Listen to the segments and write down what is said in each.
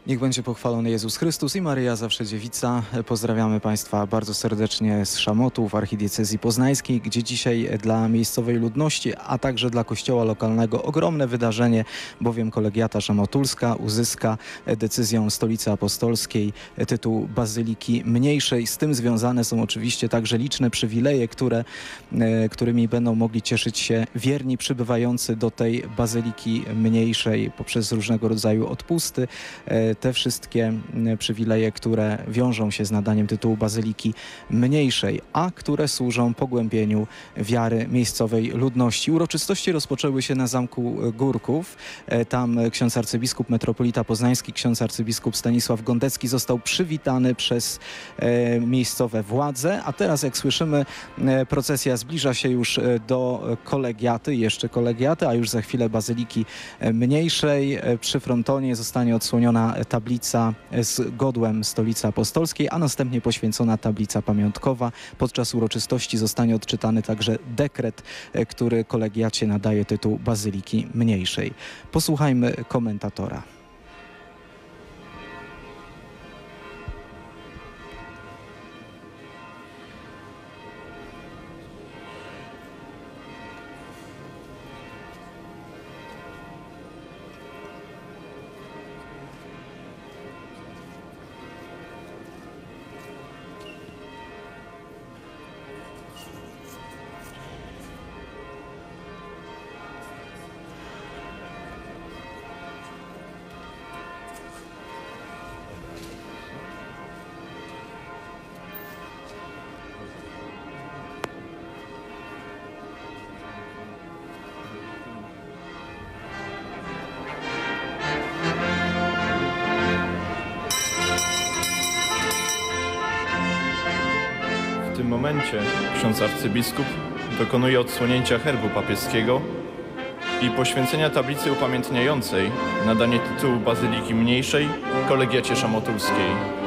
Niech będzie pochwalony Jezus Chrystus i Maryja Zawsze Dziewica. Pozdrawiamy Państwa bardzo serdecznie z Szamotów, archidiecezji poznańskiej, gdzie dzisiaj dla miejscowej ludności, a także dla kościoła lokalnego ogromne wydarzenie, bowiem kolegiata szamotulska uzyska decyzją Stolicy Apostolskiej tytuł Bazyliki Mniejszej. Z tym związane są oczywiście także liczne przywileje, którymi będą mogli cieszyć się wierni przybywający do tej Bazyliki Mniejszej poprzez różnego rodzaju odpusty. Te wszystkie przywileje, które wiążą się z nadaniem tytułu Bazyliki Mniejszej, a które służą pogłębieniu wiary miejscowej ludności. Uroczystości rozpoczęły się na Zamku Górków. Tam ksiądz arcybiskup metropolita poznański, ksiądz arcybiskup Stanisław Gondecki został przywitany przez miejscowe władze, a teraz, jak słyszymy, procesja zbliża się już do kolegiaty, jeszcze kolegiaty, a już za chwilę Bazyliki Mniejszej. Przy frontonie zostanie odsłoniona tablica z godłem Stolicy Apostolskiej, a następnie poświęcona tablica pamiątkowa. Podczas uroczystości zostanie odczytany także dekret, który kolegiacie nadaje tytuł Bazyliki Mniejszej. Posłuchajmy komentatora. W tym momencie ksiądz arcybiskup dokonuje odsłonięcia herbu papieskiego i poświęcenia tablicy upamiętniającej nadanie tytułu Bazyliki Mniejszej kolegiacie szamotulskiej.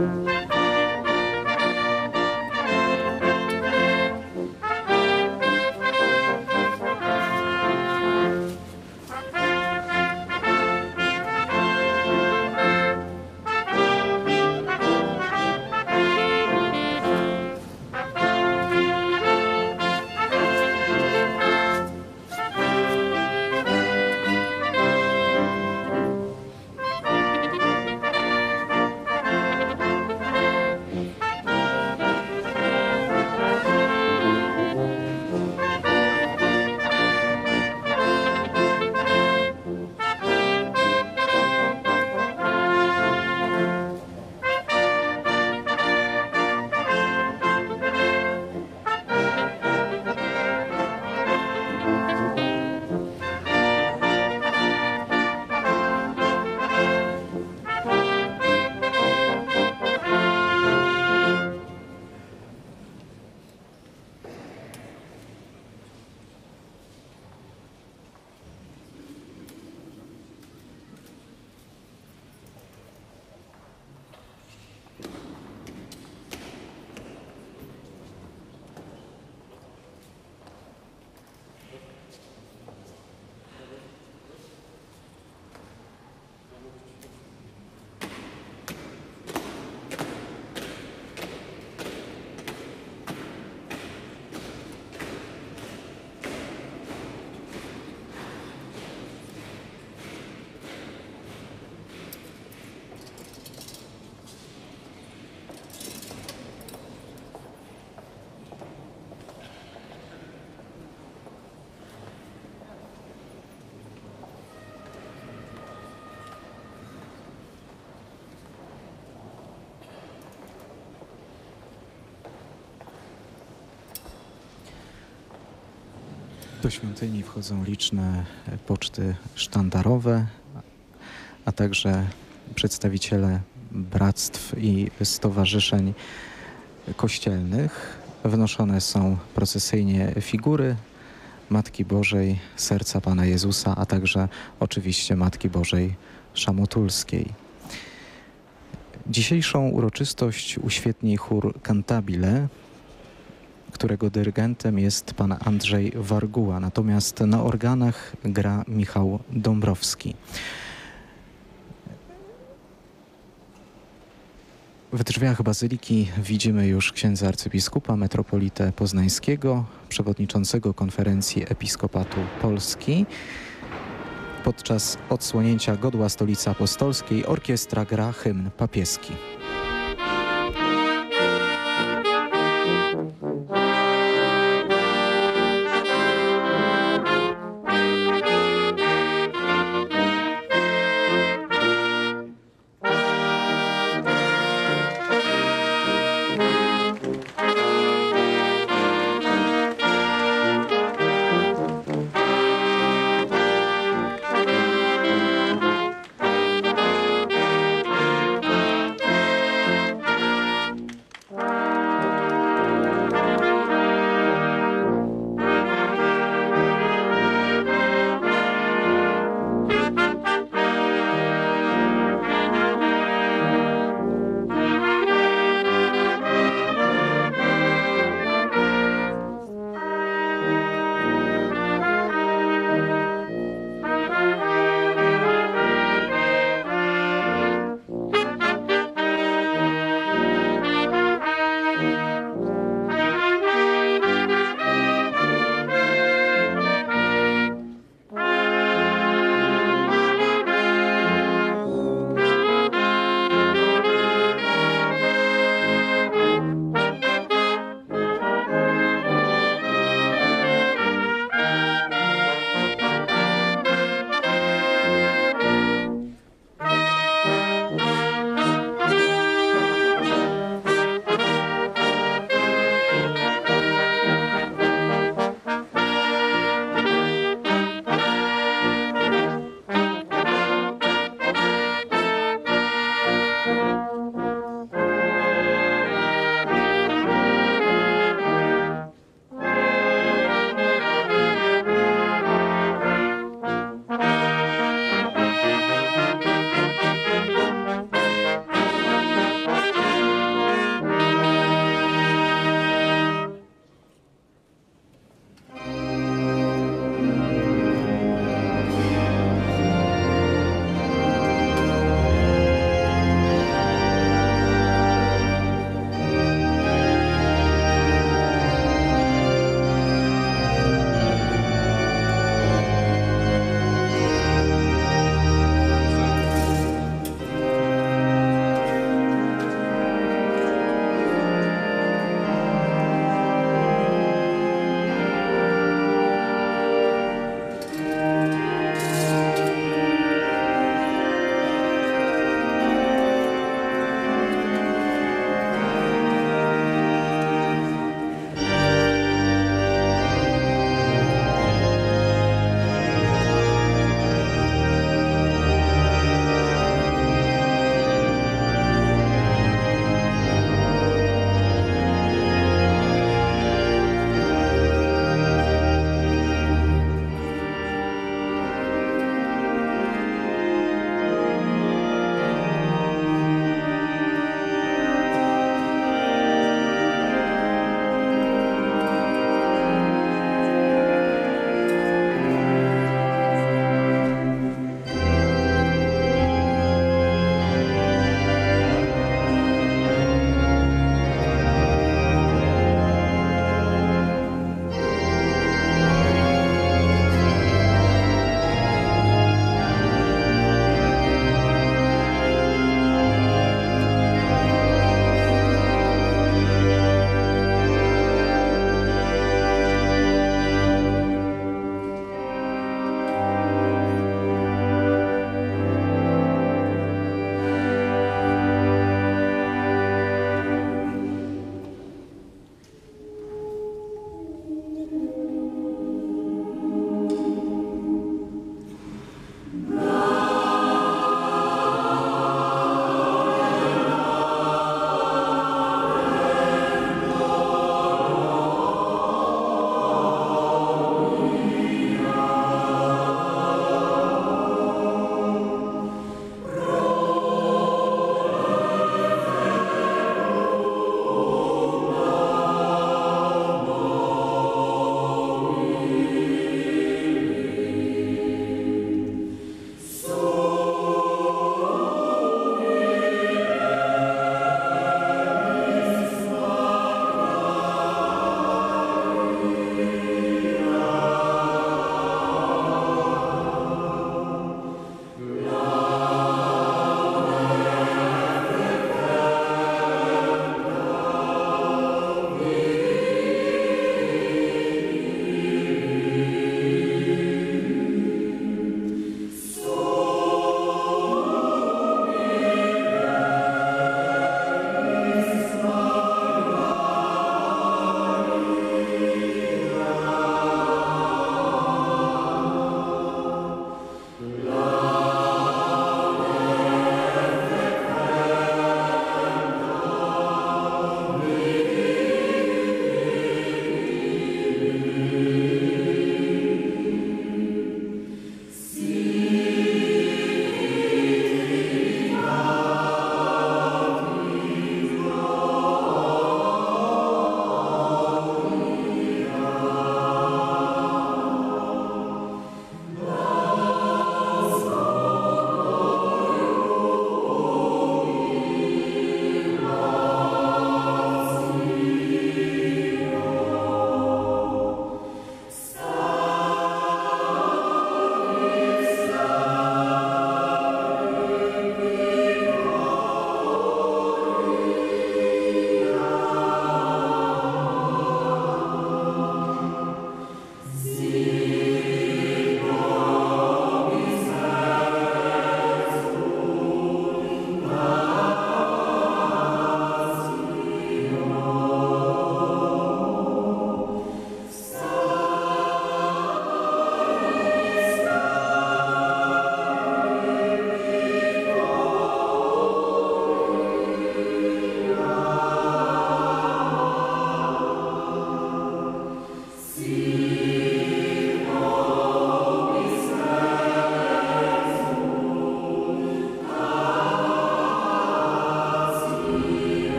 Do świątyni wchodzą liczne poczty sztandarowe, a także przedstawiciele bractw i stowarzyszeń kościelnych. Wnoszone są procesyjnie figury Matki Bożej, Serca Pana Jezusa, a także oczywiście Matki Bożej Szamotulskiej. Dzisiejszą uroczystość uświetni chór Cantabile, którego dyrygentem jest pan Andrzej Warguła, natomiast na organach gra Michał Dąbrowski. W drzwiach bazyliki widzimy już księdza arcybiskupa, metropolitę poznańskiego, przewodniczącego Konferencji Episkopatu Polski. Podczas odsłonięcia godła Stolicy Apostolskiej orkiestra gra hymn papieski.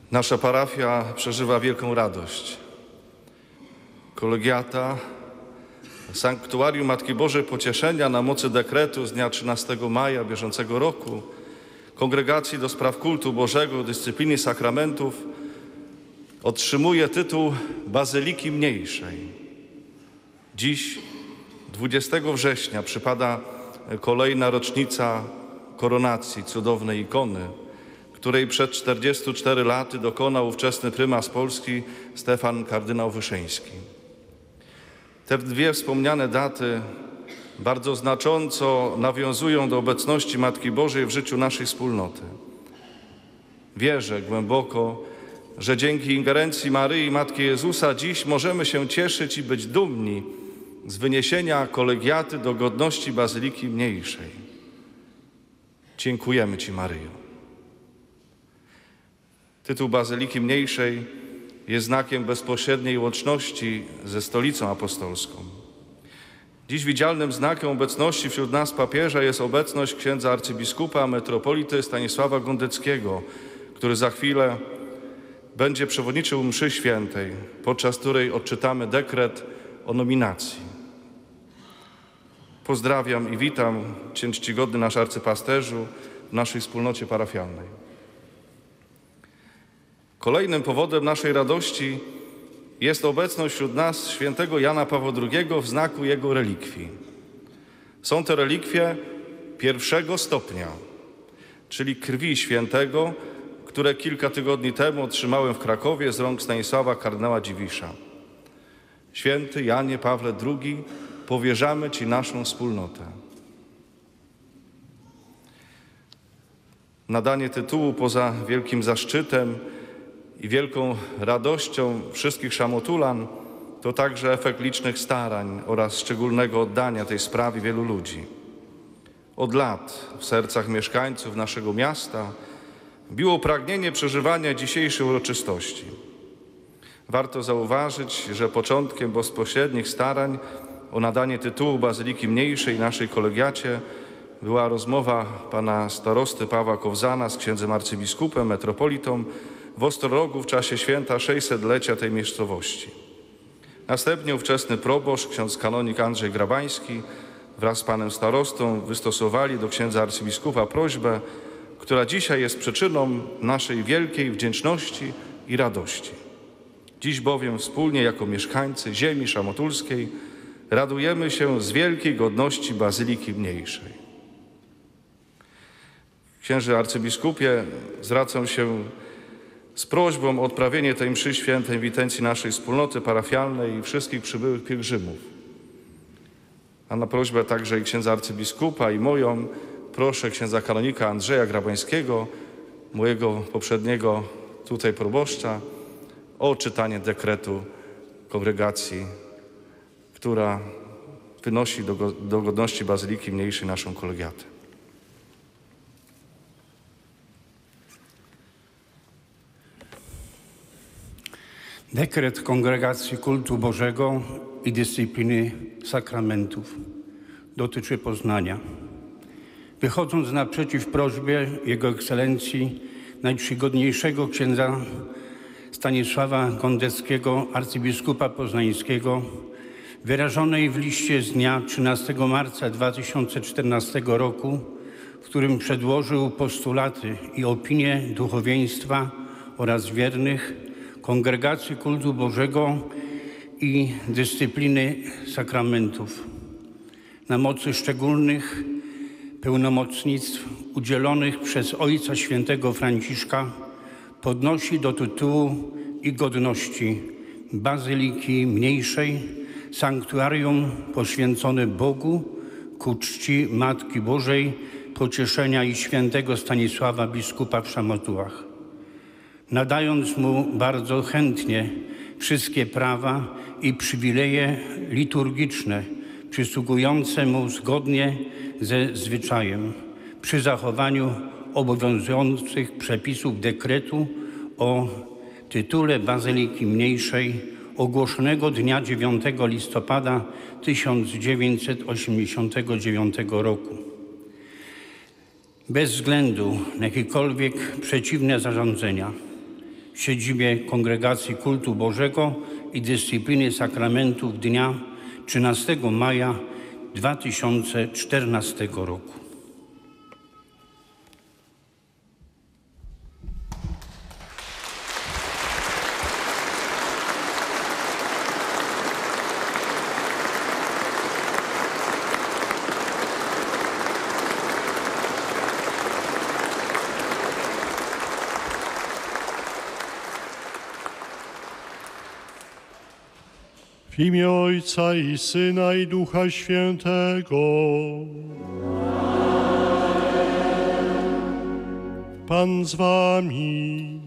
Nasza parafia przeżywa wielką radość. Kolegiata Sanktuarium Matki Bożej Pocieszenia na mocy dekretu z dnia 13 maja bieżącego roku Kongregacji do Spraw Kultu Bożego, Dyscypliny Sakramentów otrzymuje tytuł Bazyliki Mniejszej. Dziś, 20 września, przypada kolejna rocznica koronacji cudownej ikony, której przed 44 laty dokonał ówczesny prymas Polski Stefan kardynał Wyszyński. Te dwie wspomniane daty bardzo znacząco nawiązują do obecności Matki Bożej w życiu naszej wspólnoty. Wierzę głęboko, że dzięki ingerencji Maryi, Matki Jezusa, dziś możemy się cieszyć i być dumni z wyniesienia kolegiaty do godności Bazyliki Mniejszej. Dziękujemy Ci, Maryjo. Tytuł Bazyliki Mniejszej jest znakiem bezpośredniej łączności ze Stolicą Apostolską. Dziś widzialnym znakiem obecności wśród nas papieża jest obecność księdza arcybiskupa metropolity Stanisława Gondeckiego, który za chwilę będzie przewodniczył mszy świętej, podczas której odczytamy dekret o nominacji. Pozdrawiam i witam Cię, czcigodny nasz arcypasterzu, w naszej wspólnocie parafialnej. Kolejnym powodem naszej radości jest obecność wśród nas świętego Jana Pawła II w znaku jego relikwii. Są to relikwie pierwszego stopnia, czyli krwi świętego, które kilka tygodni temu otrzymałem w Krakowie z rąk Stanisława kardynała Dziwisza. Święty Janie Pawle II, powierzamy Ci naszą wspólnotę. Nadanie tytułu poza wielkim zaszczytem i wielką radością wszystkich szamotulan to także efekt licznych starań oraz szczególnego oddania tej sprawie wielu ludzi. Od lat w sercach mieszkańców naszego miasta biło pragnienie przeżywania dzisiejszej uroczystości. Warto zauważyć, że początkiem bezpośrednich starań o nadanie tytułu Bazyliki Mniejszej naszej kolegiacie była rozmowa pana starosty Pawła Kowzana z księdzem arcybiskupem, metropolitą w Ostrorogu w czasie święta 600-lecia tej miejscowości. Następnie ówczesny proboszcz, ksiądz kanonik Andrzej Grabański wraz z panem starostą wystosowali do księdza arcybiskupa prośbę, która dzisiaj jest przyczyną naszej wielkiej wdzięczności i radości. Dziś bowiem wspólnie jako mieszkańcy ziemi szamotulskiej radujemy się z wielkiej godności Bazyliki Mniejszej. Księże arcybiskupie, zwracam się z prośbą o odprawienie tej mszy świętej w intencji naszej wspólnoty parafialnej i wszystkich przybyłych pielgrzymów. A na prośbę także i księdza arcybiskupa i moją proszę księdza kanonika Andrzeja Grabańskiego, mojego poprzedniego tutaj proboszcza, o czytanie dekretu kongregacji, która wynosi do godności Bazyliki Mniejszej naszą kolegiatę. Dekret Kongregacji Kultu Bożego i Dyscypliny Sakramentów dotyczy Poznania. Wychodząc naprzeciw prośbie Jego Ekscelencji najczcigodniejszego księdza Stanisława Gondeckiego, arcybiskupa poznańskiego, wyrażonej w liście z dnia 13 marca 2014 roku, w którym przedłożył postulaty i opinie duchowieństwa oraz wiernych Kongregacji Kultu Bożego i Dyscypliny Sakramentów. Na mocy szczególnych pełnomocnictw udzielonych przez Ojca Świętego Franciszka podnosi do tytułu i godności Bazyliki Mniejszej sanktuarium poświęcone Bogu ku czci Matki Bożej Pocieszenia i świętego Stanisława biskupa w Szamotułach, nadając mu bardzo chętnie wszystkie prawa i przywileje liturgiczne przysługujące mu zgodnie ze zwyczajem, przy zachowaniu obowiązujących przepisów dekretu o tytule Bazyliki Mniejszej ogłoszonego dnia 9 listopada 1989 roku. Bez względu na jakiekolwiek przeciwne zarządzenia, w siedzibie Kongregacji Kultu Bożego i Dyscypliny Sakramentów dnia 13 maja 2014 roku. W imię Ojca i Syna i Ducha Świętego. Pan z wami.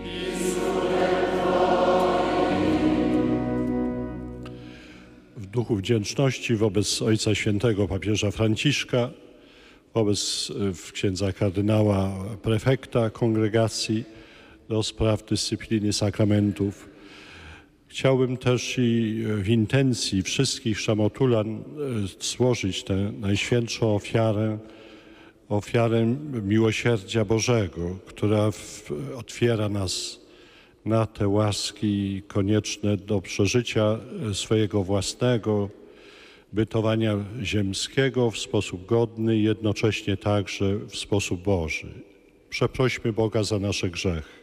W duchu wdzięczności wobec Ojca Świętego papieża Franciszka, wobec księdza kardynała prefekta kongregacji do spraw dyscypliny sakramentów, chciałbym też i w intencji wszystkich szamotulan złożyć tę najświętszą ofiarę miłosierdzia Bożego, która otwiera nas na te łaski konieczne do przeżycia swojego własnego bytowania ziemskiego w sposób godny i jednocześnie także w sposób Boży. Przeprośmy Boga za nasze grzechy.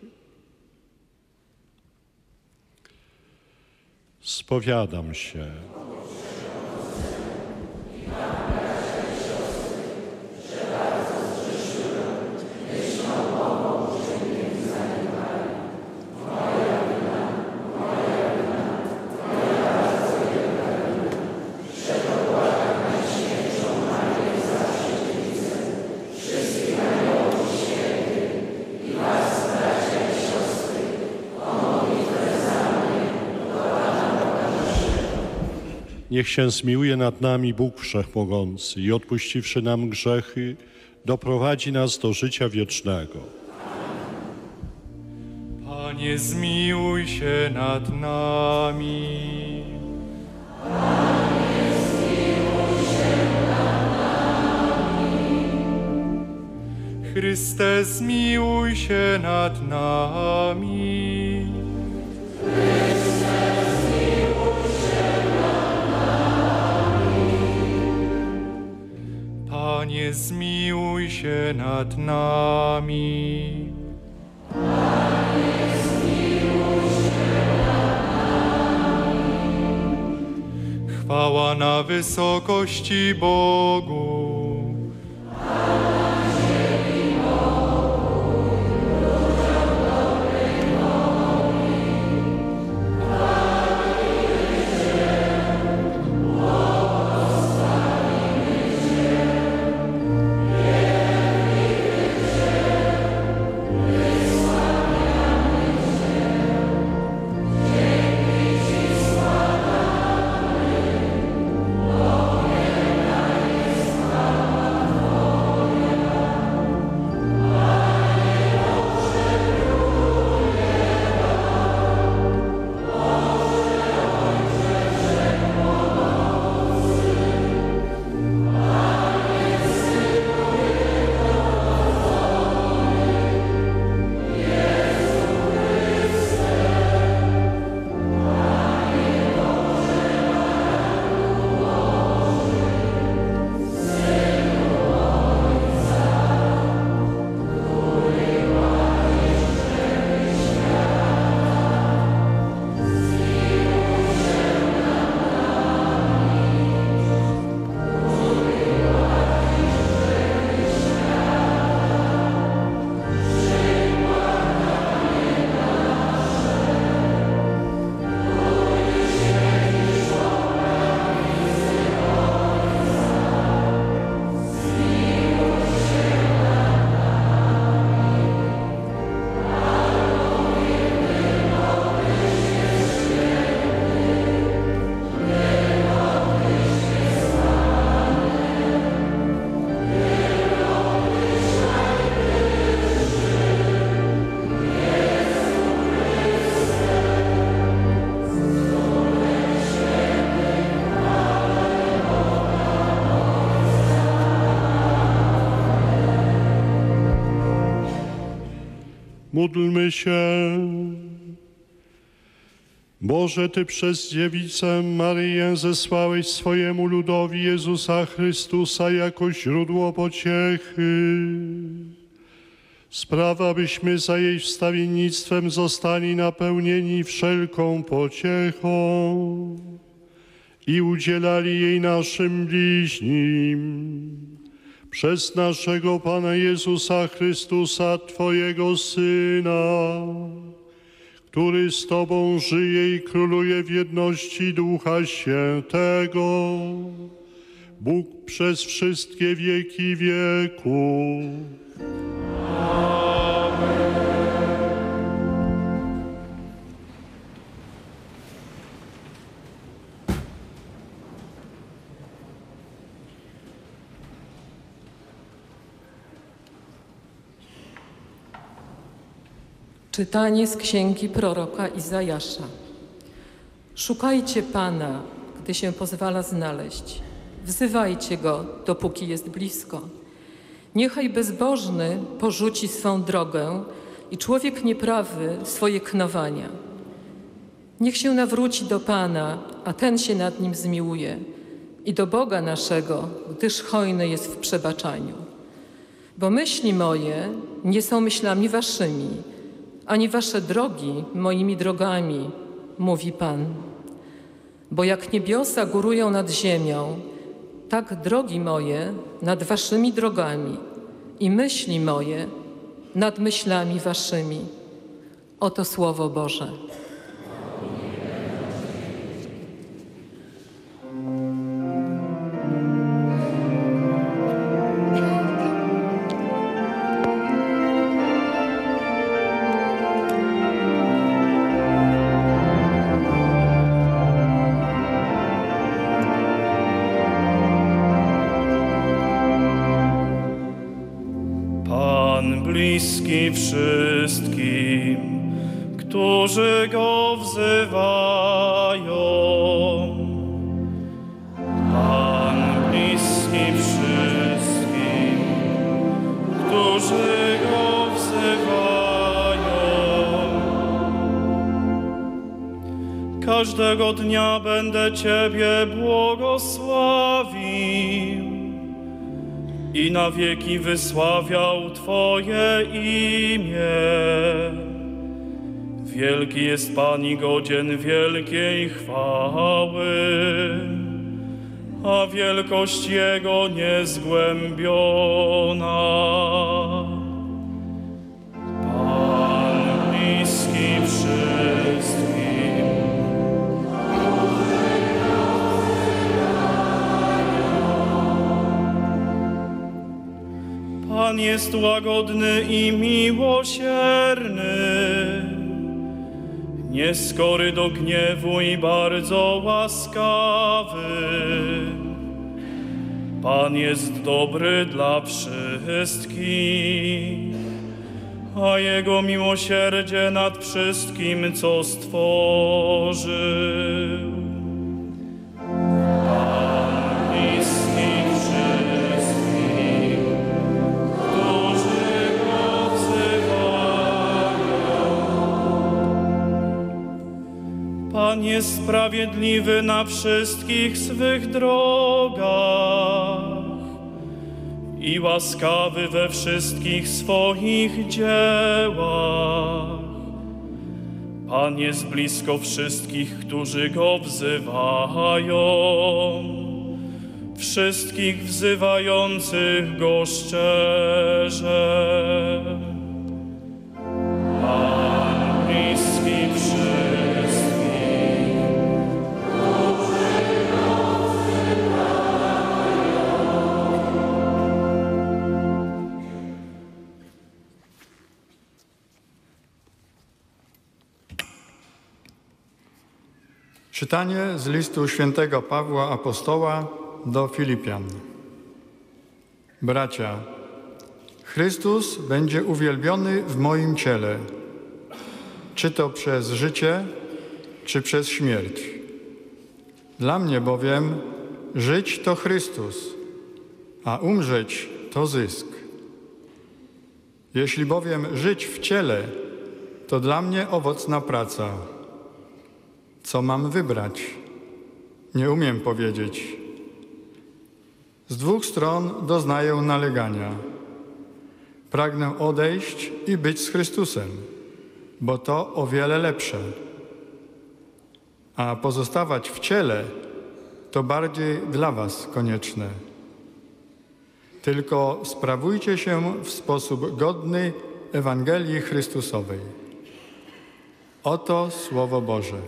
Spowiadam się. Niech się zmiłuje nad nami Bóg Wszechmogący i odpuściwszy nam grzechy, doprowadzi nas do życia wiecznego. Panie, zmiłuj się nad nami. Panie, zmiłuj się nad nami. Chryste, zmiłuj się nad nami. Panie, zmiłuj się nad nami. Panie, zmiłuj się nad nami. Chwała na wysokości Bogu. Módlmy się. Boże, Ty przez dziewicę Maryję zesłałeś swojemu ludowi Jezusa Chrystusa jako źródło pociechy. Spraw, abyśmy za jej wstawiennictwem zostali napełnieni wszelką pociechą i udzielali jej naszym bliźnim. Przez naszego Pana Jezusa Chrystusa, Twojego Syna, który z Tobą żyje i króluje w jedności Ducha Świętego, Bóg przez wszystkie wieki wieków. Czytanie z księgi proroka Izajasza. Szukajcie Pana, gdy się pozwala znaleźć. Wzywajcie Go, dopóki jest blisko. Niechaj bezbożny porzuci swą drogę i człowiek nieprawy swoje knowania. Niech się nawróci do Pana, a Ten się nad nim zmiłuje, i do Boga naszego, gdyż hojny jest w przebaczaniu. Bo myśli moje nie są myślami waszymi, ani wasze drogi moimi drogami, mówi Pan. Bo jak niebiosa górują nad ziemią, tak drogi moje nad waszymi drogami i myśli moje nad myślami waszymi. Oto Słowo Boże. Bliski wszystkim, którzy Go wzywają. Pan bliski wszystkim, którzy Go wzywają. Każdego dnia będę Ciebie błogosławił i na wieki wysławiał Twoje imię. Wielki jest Pan i godzien wielkiej chwały, a wielkość Jego niezgłębiona. Pan bliski wszystkim, Pan jest łagodny i miłosierny, nieskory do gniewu i bardzo łaskawy. Pan jest dobry dla wszystkich, a Jego miłosierdzie nad wszystkim, co stworzył. Pan bliski wszystkim, którzy Go wzywają. Pan jest sprawiedliwy na wszystkich swych drogach i łaskawy we wszystkich swoich dziełach. Pan jest blisko wszystkich, którzy Go wzywają, wszystkich wzywających Go szczerze. Pan bliski wszystkim, którzy Go wzywają. Czytanie z listu świętego Pawła Apostoła do Filipian. Bracia, Chrystus będzie uwielbiony w moim ciele, czy to przez życie, czy przez śmierć. Dla mnie bowiem żyć to Chrystus, a umrzeć to zysk. Jeśli bowiem żyć w ciele to dla mnie owocna praca. Co mam wybrać? Nie umiem powiedzieć. Z dwóch stron doznaję nalegania. Pragnę odejść i być z Chrystusem, bo to o wiele lepsze. A pozostawać w ciele to bardziej dla was konieczne. Tylko sprawujcie się w sposób godny Ewangelii Chrystusowej. Oto Słowo Boże.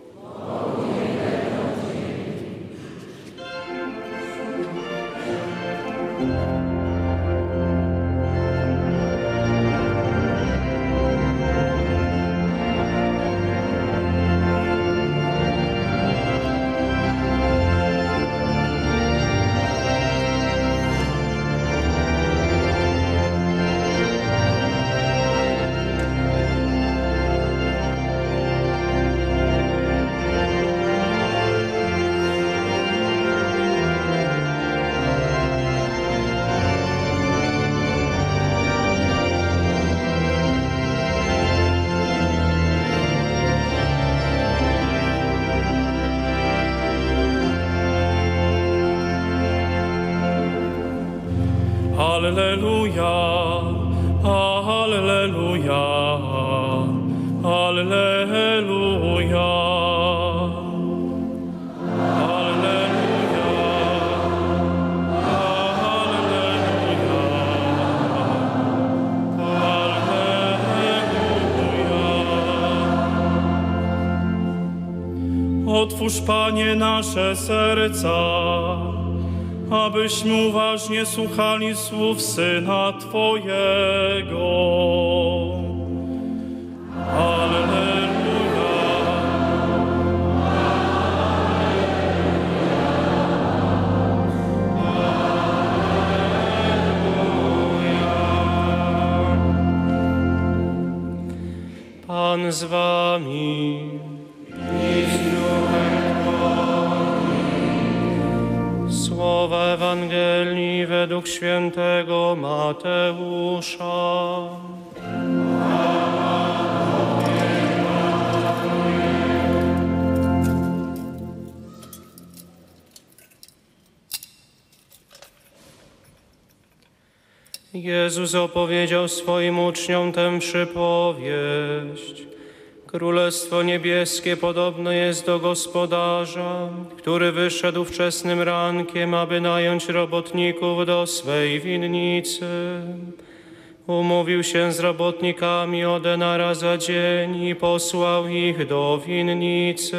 Alleluja, alleluja, alleluja, alleluja, alleluja. Otwórz, Panie, nasze serca, abyśmy uważnie słuchali słów Syna Twojego. Alleluja. Pan z wami. Słowa Ewangelii według świętego Mateusza. Jezus opowiedział swoim uczniom tę przypowieść. Królestwo niebieskie podobne jest do gospodarza, który wyszedł wczesnym rankiem, aby nająć robotników do swej winnicy. Umówił się z robotnikami o denara za dzień i posłał ich do winnicy.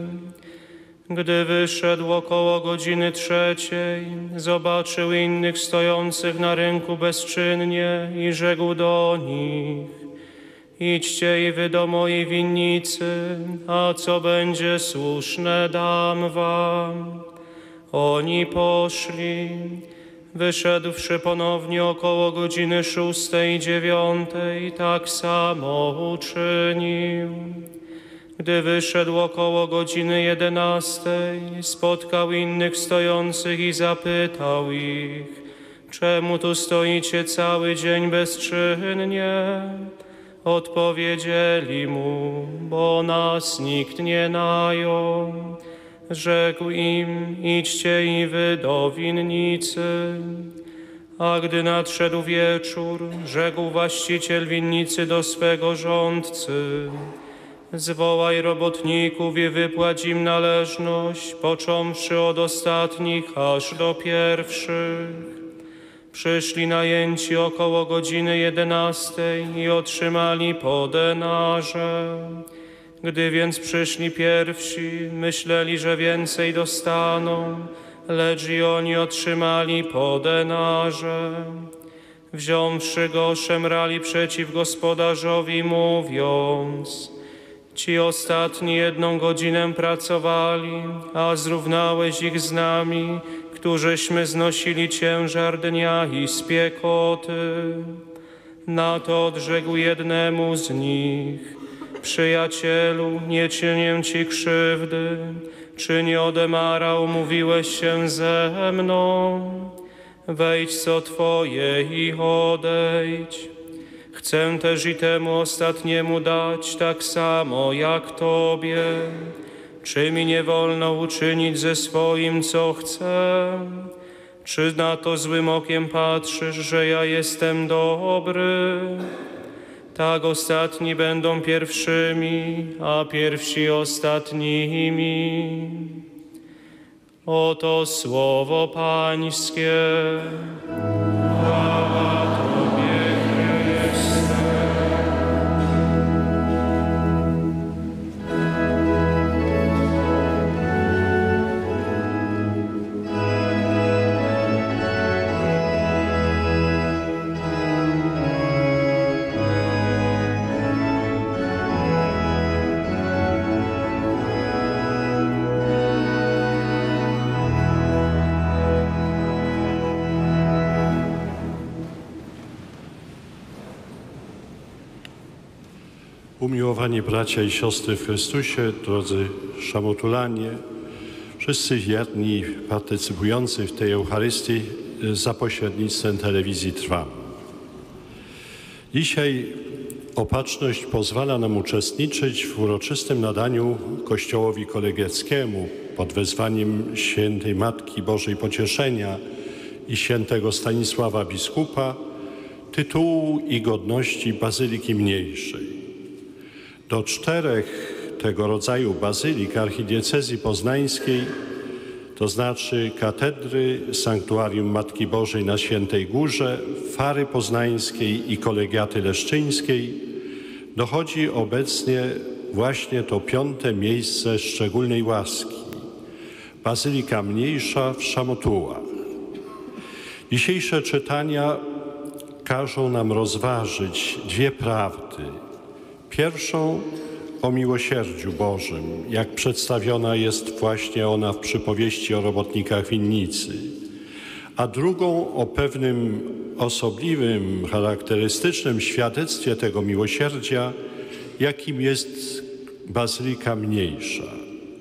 Gdy wyszedł około godziny 3, zobaczył innych stojących na rynku bezczynnie i rzekł do nich: idźcie i wy do mojej winnicy, a co będzie słuszne, dam wam. Oni poszli. Wyszedłszy ponownie około godziny 6 i 9, tak samo uczynił. Gdy wyszedł około godziny 11, spotkał innych stojących i zapytał ich: czemu tu stoicie cały dzień bezczynnie? Odpowiedzieli mu: bo nas nikt nie najął. Rzekł im: idźcie i wy do winnicy. A gdy nadszedł wieczór, rzekł właściciel winnicy do swego rządcy: zwołaj robotników i wypłać im należność, począwszy od ostatnich aż do pierwszych. Przyszli najęci około godziny 11 i otrzymali po denarze. Gdy więc przyszli pierwsi, myśleli, że więcej dostaną, lecz i oni otrzymali po denarze. Wziąwszy go, szemrali przeciw gospodarzowi, mówiąc: ci ostatni 1 godzinę pracowali, a zrównałeś ich z nami, którzyśmy znosili ciężar dnia i spiekoty. Na to odrzekł jednemu z nich: przyjacielu, nie czynię ci krzywdy, czy nie o denara umówiłeś się ze mną? Wejdź co twoje i odejdź. Chcę też i temu ostatniemu dać tak samo jak Tobie. Czy mi nie wolno uczynić ze swoim, co chcę? Czy na to złym okiem patrzysz, że ja jestem dobry? Tak ostatni będą pierwszymi, a pierwsi ostatnimi. Oto słowo Pańskie. Chwała Tobie, Chryste. Umiłowani bracia i siostry w Chrystusie, drodzy szamotulanie, wszyscy wierni partycypujący w tej Eucharystii za pośrednictwem telewizji Trwam. Dzisiaj opatrzność pozwala nam uczestniczyć w uroczystym nadaniu Kościołowi Kolegiackiemu pod wezwaniem Świętej Matki Bożej Pocieszenia i świętego Stanisława biskupa tytułu i godności Bazyliki Mniejszej. Do 4 tego rodzaju bazylik archidiecezji poznańskiej, to znaczy katedry, sanktuarium Matki Bożej na Świętej Górze, Fary Poznańskiej i Kolegiaty Leszczyńskiej, dochodzi obecnie właśnie to 5. miejsce szczególnej łaski, Bazylika Mniejsza w Szamotułach. Dzisiejsze czytania każą nam rozważyć 2 prawdy. Pierwszą o miłosierdziu Bożym, jak przedstawiona jest właśnie ona w przypowieści o robotnikach winnicy, a drugą o pewnym osobliwym, charakterystycznym świadectwie tego miłosierdzia, jakim jest Bazylika Mniejsza.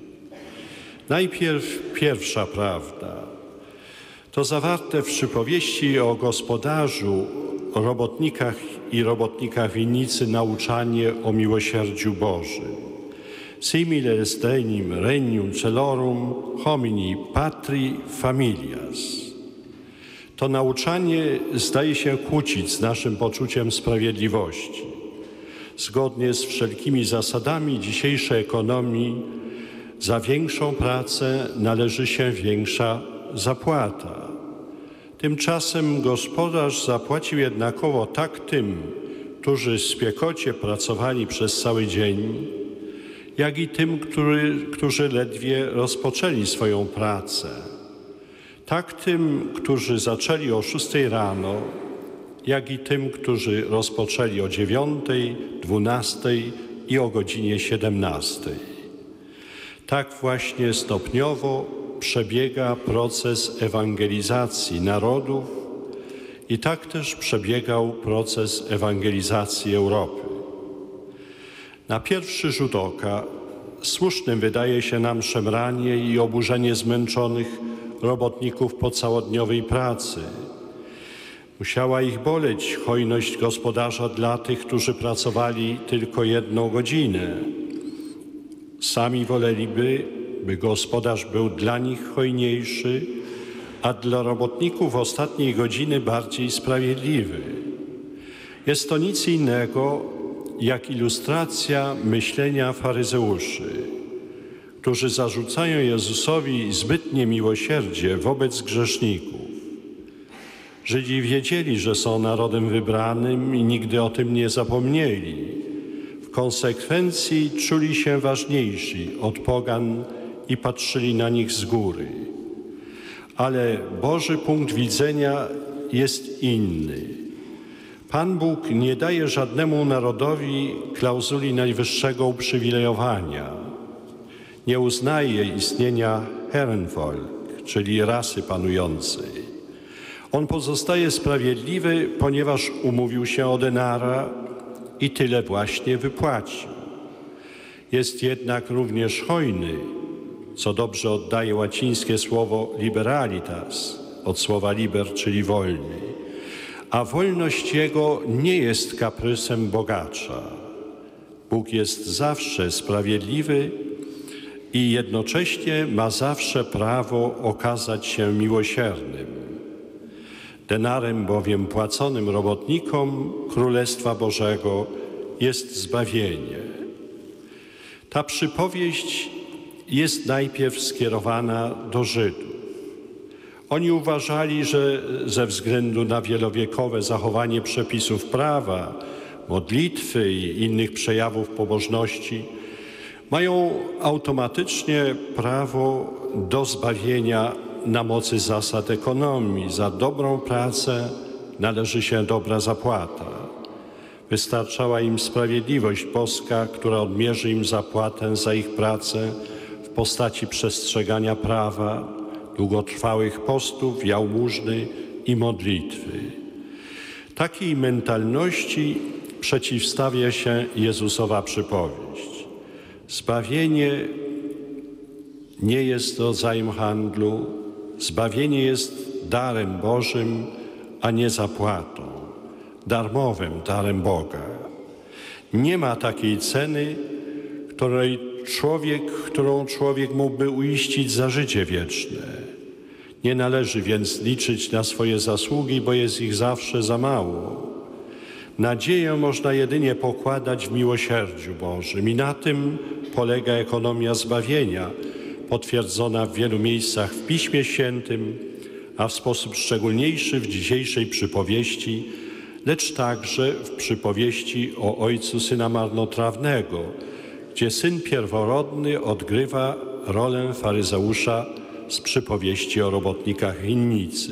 Najpierw pierwsza prawda. To zawarte w przypowieści o gospodarzu, o robotnikach i robotnikach winnicy nauczanie o miłosierdziu Bożym. Simile est enim regnum celorum homini patri familias. To nauczanie zdaje się kłócić z naszym poczuciem sprawiedliwości. Zgodnie z wszelkimi zasadami dzisiejszej ekonomii za większą pracę należy się większa zapłata. Tymczasem gospodarz zapłacił jednakowo tak tym, którzy w spiekocie pracowali przez cały dzień, jak i tym, którzy ledwie rozpoczęli swoją pracę. Tak tym, którzy zaczęli o 6 rano, jak i tym, którzy rozpoczęli o 9, 12 i o godzinie 17. Tak właśnie stopniowo przebiega proces ewangelizacji narodów i tak też przebiegał proces ewangelizacji Europy. Na pierwszy rzut oka słusznym wydaje się nam szemranie i oburzenie zmęczonych robotników po całodniowej pracy. Musiała ich boleć hojność gospodarza dla tych, którzy pracowali tylko 1 godzinę. Sami woleliby, by gospodarz był dla nich hojniejszy, a dla robotników ostatniej godziny bardziej sprawiedliwy. Jest to nic innego jak ilustracja myślenia faryzeuszy, którzy zarzucają Jezusowi zbytnie miłosierdzie wobec grzeszników. Żydzi wiedzieli, że są narodem wybranym i nigdy o tym nie zapomnieli. W konsekwencji czuli się ważniejsi od pogan i patrzyli na nich z góry. Ale Boży punkt widzenia jest inny. Pan Bóg nie daje żadnemu narodowi klauzuli najwyższego uprzywilejowania. Nie uznaje istnienia Herrenvolk, czyli rasy panującej. On pozostaje sprawiedliwy, ponieważ umówił się o denara i tyle właśnie wypłacił. Jest jednak również hojny, co dobrze oddaje łacińskie słowo liberalitas, od słowa liber, czyli wolny. a wolność Jego nie jest kaprysem bogacza. Bóg jest zawsze sprawiedliwy i jednocześnie ma zawsze prawo okazać się miłosiernym. Denarem bowiem płaconym robotnikom Królestwa Bożego jest zbawienie. Ta przypowieść jest najpierw skierowana do Żydów. Oni uważali, że ze względu na wielowiekowe zachowanie przepisów prawa, modlitwy i innych przejawów pobożności mają automatycznie prawo do zbawienia na mocy zasad ekonomii. Za dobrą pracę należy się dobra zapłata. Wystarczała im sprawiedliwość boska, która odmierzy im zapłatę za ich pracę w postaci przestrzegania prawa, długotrwałych postów, jałmużny i modlitwy. Takiej mentalności przeciwstawia się Jezusowa przypowieść. Zbawienie nie jest rodzajem handlu, zbawienie jest darem Bożym, a nie zapłatą, darmowym darem Boga. Nie ma takiej ceny, którą człowiek mógłby uiścić za życie wieczne. Nie należy więc liczyć na swoje zasługi, bo jest ich zawsze za mało. Nadzieję można jedynie pokładać w miłosierdziu Bożym i na tym polega ekonomia zbawienia, potwierdzona w wielu miejscach w Piśmie Świętym, a w sposób szczególniejszy w dzisiejszej przypowieści, lecz także w przypowieści o ojcu syna marnotrawnego, gdzie syn pierworodny odgrywa rolę faryzeusza z przypowieści o robotnikach winnicy.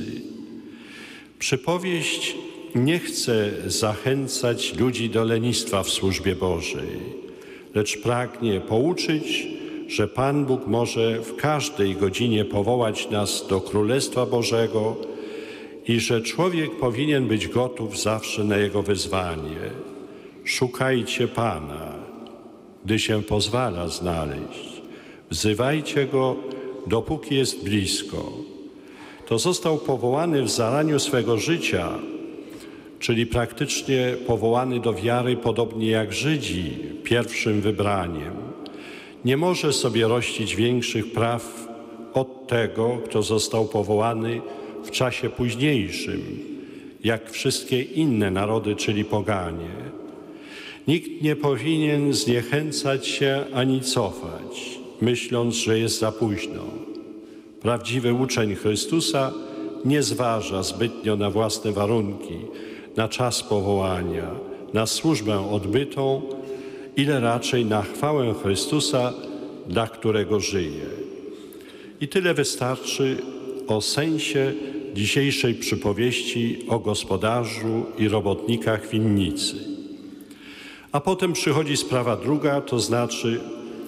Przypowieść nie chce zachęcać ludzi do lenistwa w służbie Bożej, lecz pragnie pouczyć, że Pan Bóg może w każdej godzinie powołać nas do Królestwa Bożego i że człowiek powinien być gotów zawsze na Jego wezwanie. Szukajcie Pana, gdy się pozwala znaleźć. Wzywajcie Go, dopóki jest blisko. To został powołany w zaraniu swego życia, czyli praktycznie powołany do wiary, podobnie jak Żydzi, pierwszym wybraniem. Nie może sobie rościć większych praw od tego, kto został powołany w czasie późniejszym, jak wszystkie inne narody, czyli poganie. Nikt nie powinien zniechęcać się ani cofać, myśląc, że jest za późno. Prawdziwy uczeń Chrystusa nie zważa zbytnio na własne warunki, na czas powołania, na służbę odbytą, ile raczej na chwałę Chrystusa, dla którego żyje. I tyle wystarczy o sensie dzisiejszej przypowieści o gospodarzu i robotnikach winnicy. A potem przychodzi sprawa druga, to znaczy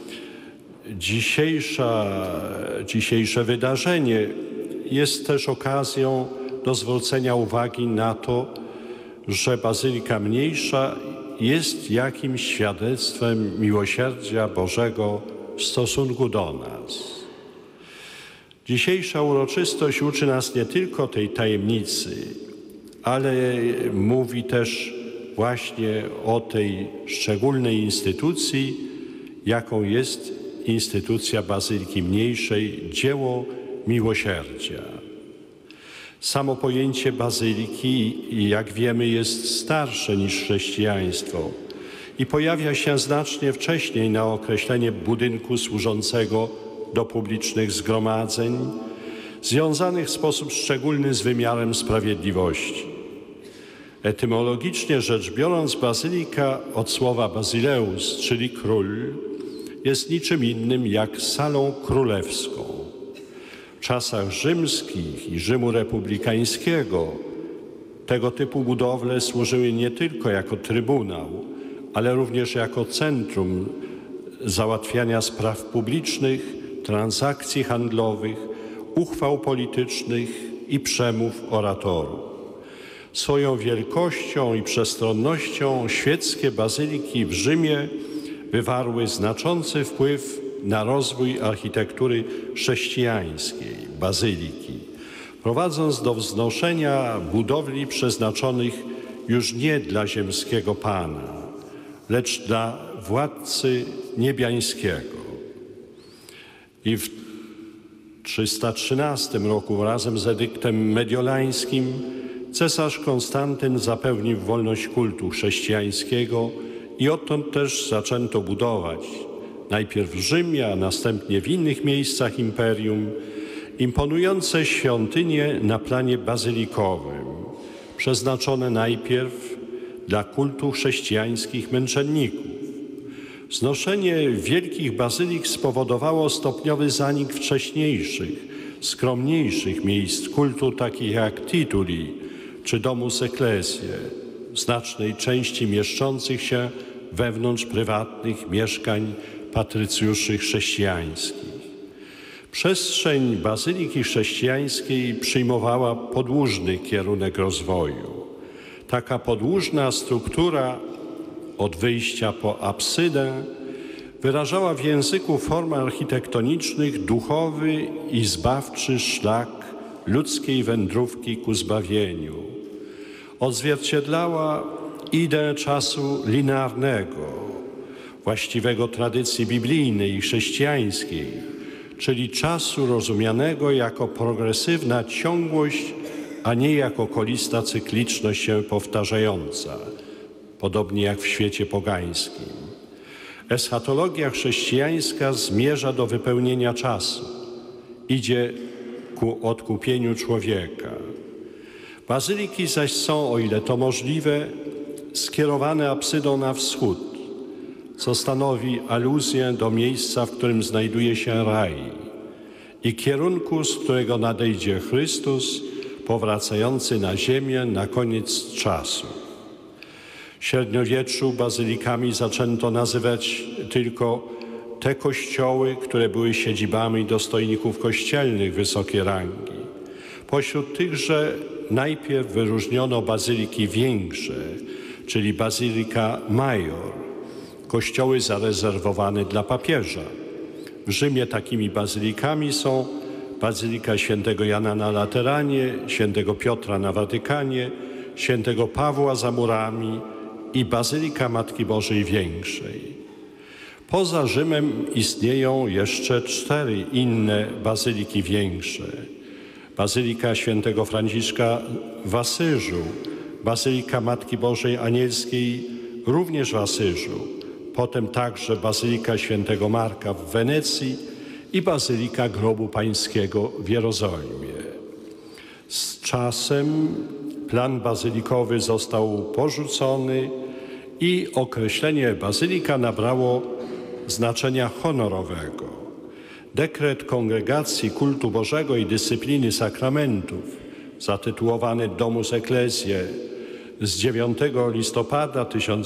dzisiejsze wydarzenie jest też okazją do zwrócenia uwagi na to, że Bazylika Mniejsza jest jakimś świadectwem miłosierdzia Bożego w stosunku do nas. Dzisiejsza uroczystość uczy nas nie tylko tej tajemnicy, ale mówi też właśnie o tej szczególnej instytucji, jaką jest instytucja Bazyliki Mniejszej, dzieło miłosierdzia. Samo pojęcie bazyliki, jak wiemy, jest starsze niż chrześcijaństwo i pojawia się znacznie wcześniej na określenie budynku służącego do publicznych zgromadzeń, związanych w sposób szczególny z wymiarem sprawiedliwości. Etymologicznie rzecz biorąc, bazylika od słowa basileus, czyli król, jest niczym innym jak salą królewską. W czasach rzymskich i Rzymu republikańskiego tego typu budowle służyły nie tylko jako trybunał, ale również jako centrum załatwiania spraw publicznych, transakcji handlowych, uchwał politycznych i przemów oratorów. Swoją wielkością i przestronnością świeckie bazyliki w Rzymie wywarły znaczący wpływ na rozwój architektury chrześcijańskiej bazyliki. prowadząc do wznoszenia budowli przeznaczonych już nie dla ziemskiego Pana, lecz dla władcy niebiańskiego. I w 313 roku razem z edyktem mediolańskim cesarz Konstantyn zapewnił wolność kultu chrześcijańskiego i odtąd też zaczęto budować, najpierw w Rzymie, a następnie w innych miejscach imperium, imponujące świątynie na planie bazylikowym, przeznaczone najpierw dla kultu chrześcijańskich męczenników. Wznoszenie wielkich bazylik spowodowało stopniowy zanik wcześniejszych, skromniejszych miejsc kultu, takich jak tituli czy domus ecclesiae, w znacznej części mieszczących się wewnątrz prywatnych mieszkań patrycjuszy chrześcijańskich. Przestrzeń bazyliki chrześcijańskiej przyjmowała podłużny kierunek rozwoju. Taka podłużna struktura od wyjścia po absydę wyrażała w języku form architektonicznych duchowy i zbawczy szlak ludzkiej wędrówki ku zbawieniu. Odzwierciedlała ideę czasu linearnego, właściwego tradycji biblijnej i chrześcijańskiej, czyli czasu rozumianego jako progresywna ciągłość, a nie jako kolista cykliczność się powtarzająca, podobnie jak w świecie pogańskim. Eschatologia chrześcijańska zmierza do wypełnienia czasu, idzie ku odkupieniu człowieka. Bazyliki zaś są, o ile to możliwe, skierowane absydą na wschód, co stanowi aluzję do miejsca, w którym znajduje się raj i kierunku, z którego nadejdzie Chrystus, powracający na ziemię na koniec czasu. W średniowieczu bazylikami zaczęto nazywać tylko te kościoły, które były siedzibami dostojników kościelnych wysokiej rangi. Pośród tychże najpierw wyróżniono bazyliki większe, czyli bazylika major, kościoły zarezerwowane dla papieża. W Rzymie takimi bazylikami są bazylika świętego Jana na Lateranie, świętego Piotra na Watykanie, świętego Pawła za murami i bazylika Matki Bożej Większej. Poza Rzymem istnieją jeszcze 4 inne bazyliki większe. Bazylika świętego Franciszka w Asyżu, bazylika Matki Bożej Anielskiej również w Asyżu, potem także bazylika świętego Marka w Wenecji i bazylika Grobu Pańskiego w Jerozolimie. Z czasem plan bazylikowy został porzucony i określenie bazylika nabrało znaczenia honorowego. Dekret Kongregacji Kultu Bożego i Dyscypliny Sakramentów, zatytułowany Domus Ecclesiae z 9 listopada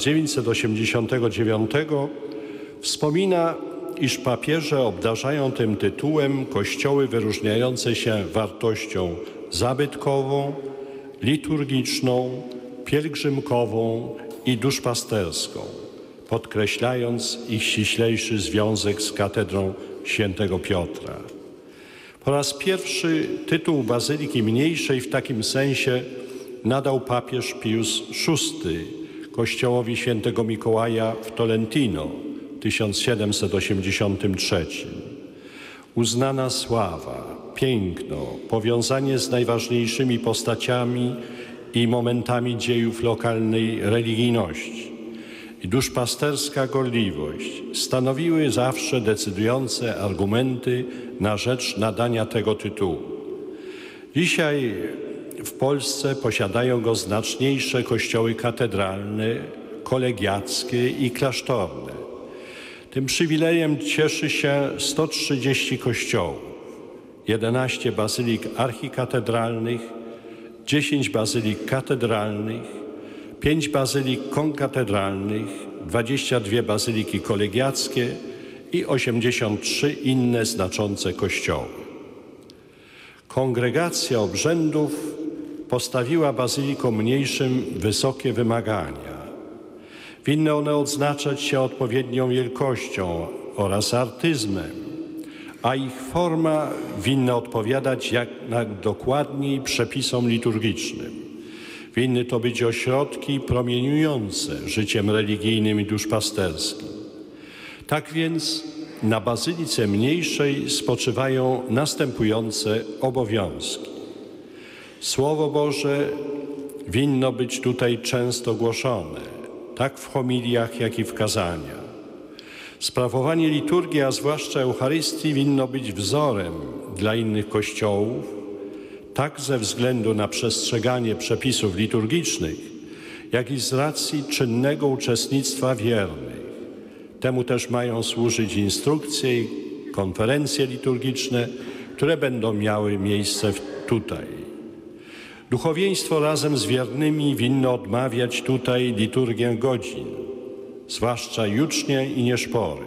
1989, wspomina, iż papieże obdarzają tym tytułem kościoły wyróżniające się wartością zabytkową, liturgiczną, pielgrzymkową i duszpasterską, podkreślając ich ściślejszy związek z katedrą świętego Piotra. Po raz pierwszy tytuł bazyliki mniejszej w takim sensie nadał papież Pius VI kościołowi świętego Mikołaja w Tolentino w 1783. Uznana sława, piękno, powiązanie z najważniejszymi postaciami i momentami dziejów lokalnej religijności i duszpasterska gorliwość stanowiły zawsze decydujące argumenty na rzecz nadania tego tytułu. Dzisiaj w Polsce posiadają go znaczniejsze kościoły katedralne, kolegiackie i klasztorne. Tym przywilejem cieszy się 130 kościołów, 11 bazylik archikatedralnych, 10 bazylik katedralnych, 5 bazylik konkatedralnych, 22 bazyliki kolegiackie i 83 inne znaczące kościoły. Kongregacja obrzędów postawiła bazylikom mniejszym wysokie wymagania. Winny one odznaczać się odpowiednią wielkością oraz artyzmem, a ich forma winna odpowiadać jak dokładniej przepisom liturgicznym. Winny to być ośrodki promieniujące życiem religijnym i duszpasterskim. Tak więc na bazylice mniejszej spoczywają następujące obowiązki. Słowo Boże winno być tutaj często głoszone, tak w homiliach, jak i w kazaniach. Sprawowanie liturgii, a zwłaszcza Eucharystii, winno być wzorem dla innych kościołów, tak ze względu na przestrzeganie przepisów liturgicznych, jak i z racji czynnego uczestnictwa wiernych. Temu też mają służyć instrukcje i konferencje liturgiczne, które będą miały miejsce tutaj. Duchowieństwo razem z wiernymi winno odmawiać tutaj liturgię godzin, zwłaszcza jucznie i nieszpory.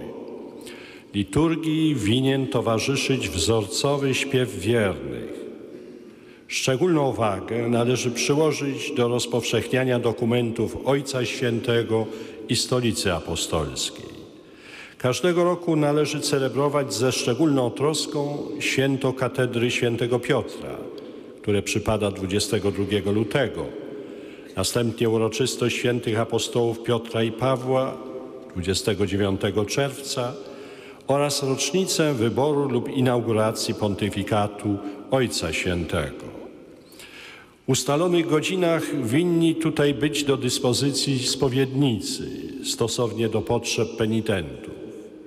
Liturgii winien towarzyszyć wzorcowy śpiew wiernych. Szczególną wagę należy przyłożyć do rozpowszechniania dokumentów Ojca Świętego i Stolicy Apostolskiej. Każdego roku należy celebrować ze szczególną troską święto katedry świętego Piotra, które przypada 22 lutego. Następnie uroczystość świętych apostołów Piotra i Pawła 29 czerwca oraz rocznicę wyboru lub inauguracji pontyfikatu Ojca Świętego. W ustalonych godzinach winni tutaj być do dyspozycji spowiednicy, stosownie do potrzeb penitentów.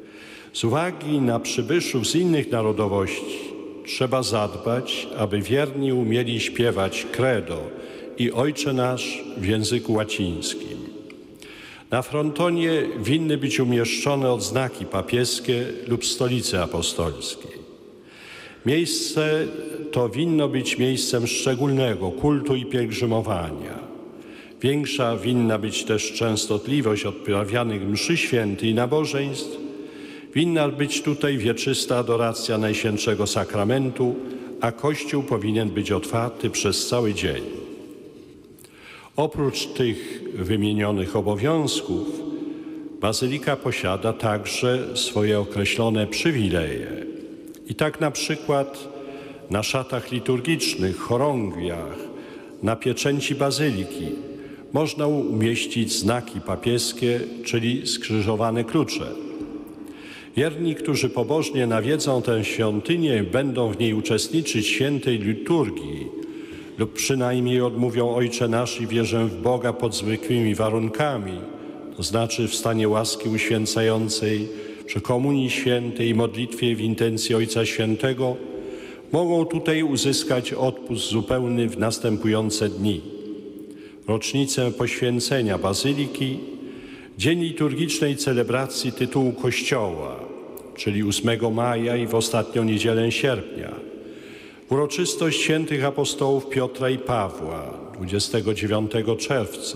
Z uwagi na przybyszów z innych narodowości trzeba zadbać, aby wierni umieli śpiewać credo i Ojcze Nasz w języku łacińskim. Na frontonie winny być umieszczone odznaki papieskie lub Stolicy Apostolskiej. Miejsce to winno być miejscem szczególnego kultu i pielgrzymowania. Większa winna być też częstotliwość odprawianych mszy świętych i nabożeństw. Winna być tutaj wieczysta adoracja Najświętszego Sakramentu, a Kościół powinien być otwarty przez cały dzień. Oprócz tych wymienionych obowiązków, bazylika posiada także swoje określone przywileje. I tak na przykład na szatach liturgicznych, chorągwiach, na pieczęci bazyliki można umieścić znaki papieskie, czyli skrzyżowane klucze. Wierni, którzy pobożnie nawiedzą tę świątynię, będą w niej uczestniczyć w świętej liturgii lub przynajmniej odmówią Ojcze Nasz i wierzę w Boga pod zwykłymi warunkami, to znaczy w stanie łaski uświęcającej, przy Komunii Świętej i modlitwie w intencji Ojca Świętego, mogą tutaj uzyskać odpust zupełny w następujące dni. Rocznicę poświęcenia bazyliki, dzień liturgicznej celebracji tytułu Kościoła, czyli 8 maja i w ostatnią niedzielę sierpnia, uroczystość świętych apostołów Piotra i Pawła 29 czerwca,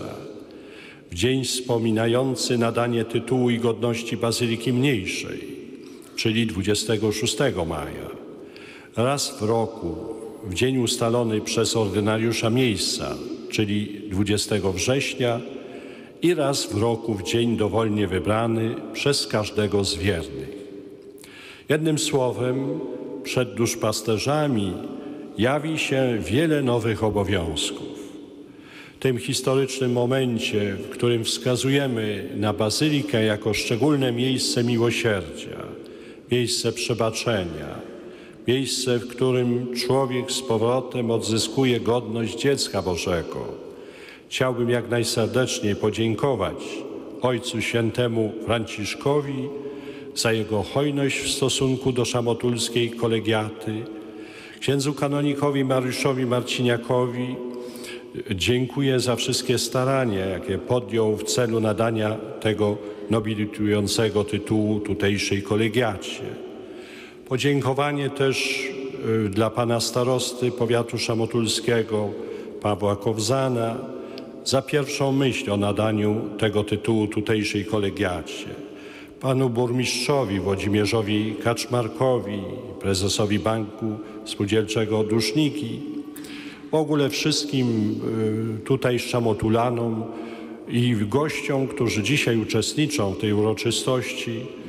w dzień wspominający nadanie tytułu i godności Bazyliki Mniejszej, czyli 26 maja, raz w roku, w dzień ustalony przez ordynariusza miejsca, czyli 20 września i raz w roku w dzień dowolnie wybrany przez każdego z wiernych. Jednym słowem, przed duszpasterzami jawi się wiele nowych obowiązków. W tym historycznym momencie, w którym wskazujemy na bazylikę jako szczególne miejsce miłosierdzia, miejsce przebaczenia, miejsce, w którym człowiek z powrotem odzyskuje godność dziecka Bożego, chciałbym jak najserdeczniej podziękować Ojcu Świętemu Franciszkowi za jego hojność w stosunku do szamotulskiej kolegiaty, księdzu kanonikowi Mariuszowi Marciniakowi. Dziękuję za wszystkie starania, jakie podjął w celu nadania tego nobilitującego tytułu tutejszej kolegiacie. Podziękowanie też dla pana starosty powiatu szamotulskiego Pawła Kowzana za pierwszą myśl o nadaniu tego tytułu tutejszej kolegiacie. Panu burmistrzowi Włodzimierzowi Kaczmarkowi, prezesowi Banku Spółdzielczego Duszniki, w ogóle wszystkim tutaj szamotulanom i gościom, którzy dzisiaj uczestniczą w tej uroczystości,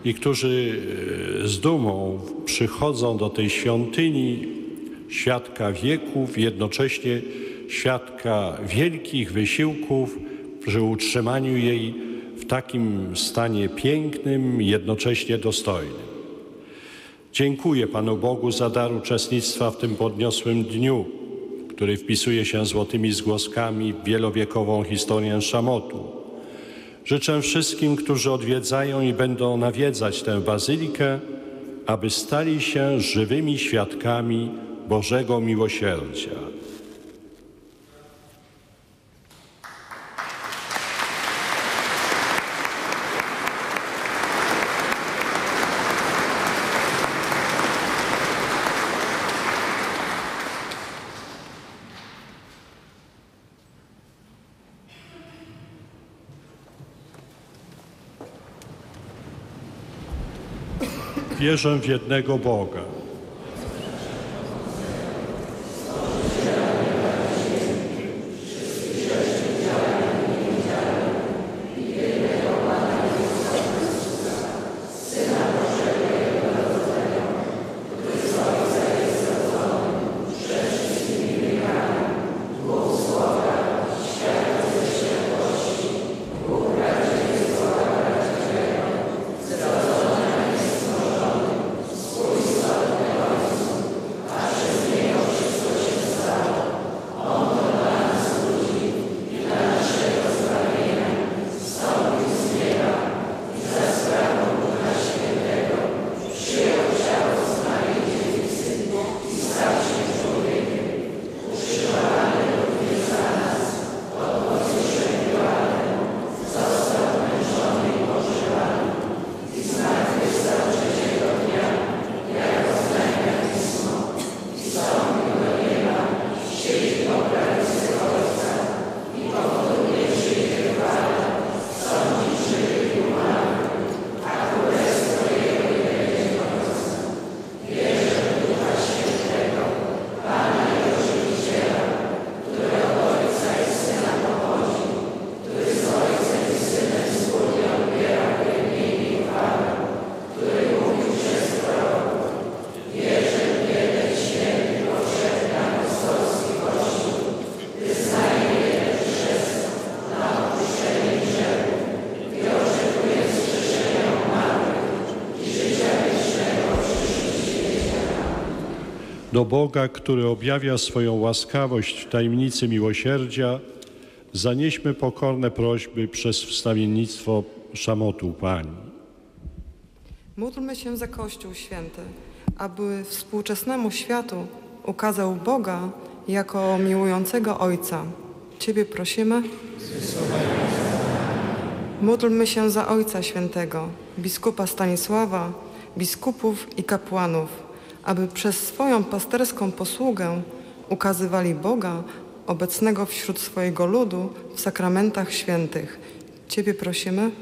i którzy z dumą przychodzą do tej świątyni, świadka wieków, jednocześnie świadka wielkich wysiłków przy utrzymaniu jej w takim stanie pięknym, jednocześnie dostojnym. Dziękuję Panu Bogu za dar uczestnictwa w tym podniosłym dniu, który wpisuje się złotymi zgłoskami w wielowiekową historię Szamotu. Życzę wszystkim, którzy odwiedzają i będą nawiedzać tę bazylikę, aby stali się żywymi świadkami Bożego miłosierdzia. Wierzę w jednego Boga. Do Boga, który objawia swoją łaskawość w tajemnicy miłosierdzia, zanieśmy pokorne prośby przez wstawiennictwo Szamotu Pani. Módlmy się za Kościół Święty, aby współczesnemu światu ukazał Boga jako miłującego Ojca. Ciebie prosimy. Módlmy się za Ojca Świętego, biskupa Stanisława, biskupów i kapłanów, aby przez swoją pasterską posługę ukazywali Boga obecnego wśród swojego ludu w sakramentach świętych. Ciebie prosimy.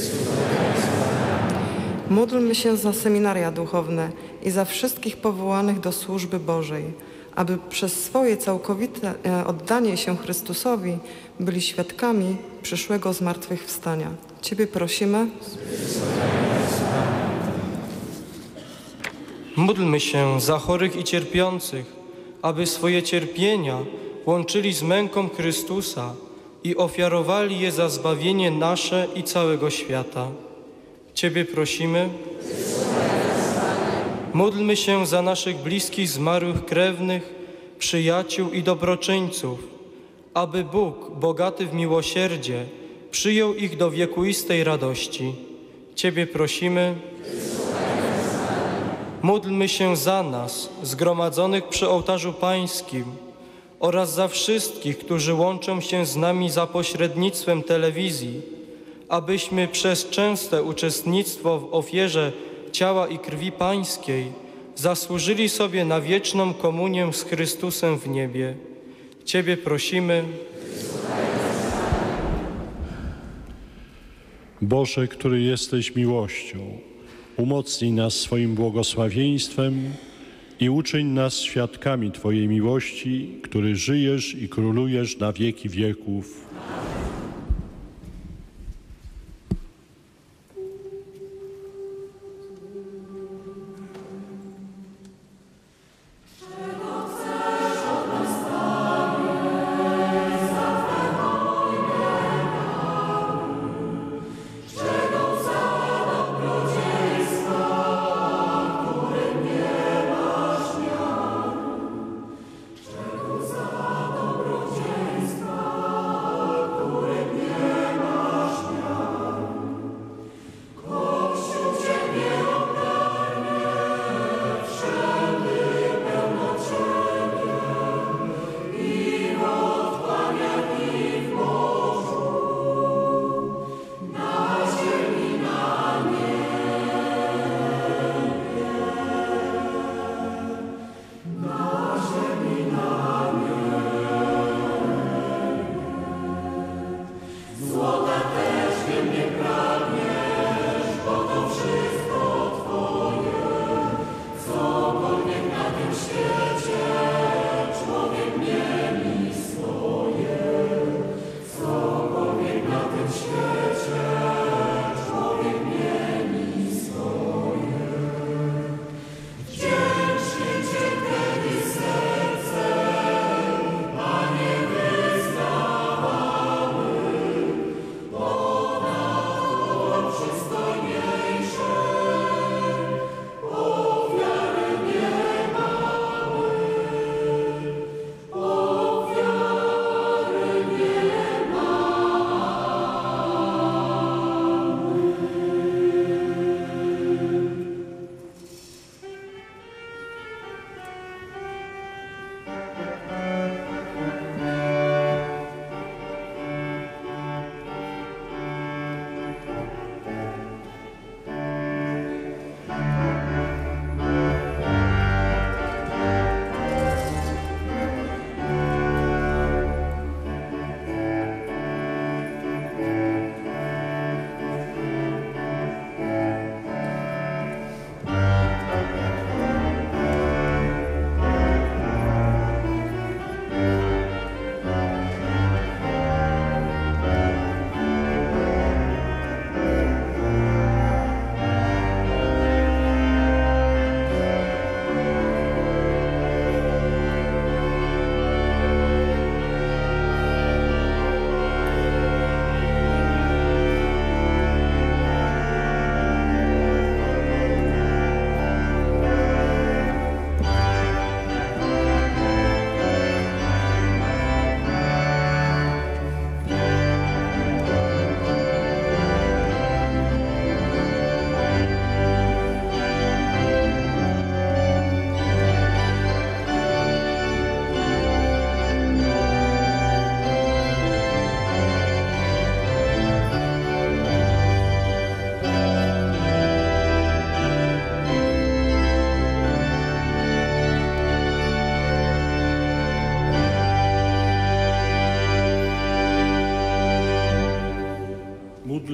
Módlmy się za seminaria duchowne i za wszystkich powołanych do służby Bożej, aby przez swoje całkowite oddanie się Chrystusowi byli świadkami przyszłego zmartwychwstania. Ciebie prosimy. Módlmy się za chorych i cierpiących, aby swoje cierpienia łączyli z męką Chrystusa i ofiarowali je za zbawienie nasze i całego świata. Ciebie prosimy. Módlmy się za naszych bliskich zmarłych krewnych, przyjaciół i dobroczyńców, aby Bóg, bogaty w miłosierdzie, przyjął ich do wiekuistej radości. Ciebie prosimy. Módlmy się za nas, zgromadzonych przy ołtarzu Pańskim, oraz za wszystkich, którzy łączą się z nami za pośrednictwem telewizji, abyśmy przez częste uczestnictwo w ofierze ciała i krwi Pańskiej zasłużyli sobie na wieczną komunię z Chrystusem w niebie. Ciebie prosimy. Boże, który jesteś miłością, umocnij nas swoim błogosławieństwem i uczyń nas świadkami Twojej miłości, który żyjesz i królujesz na wieki wieków.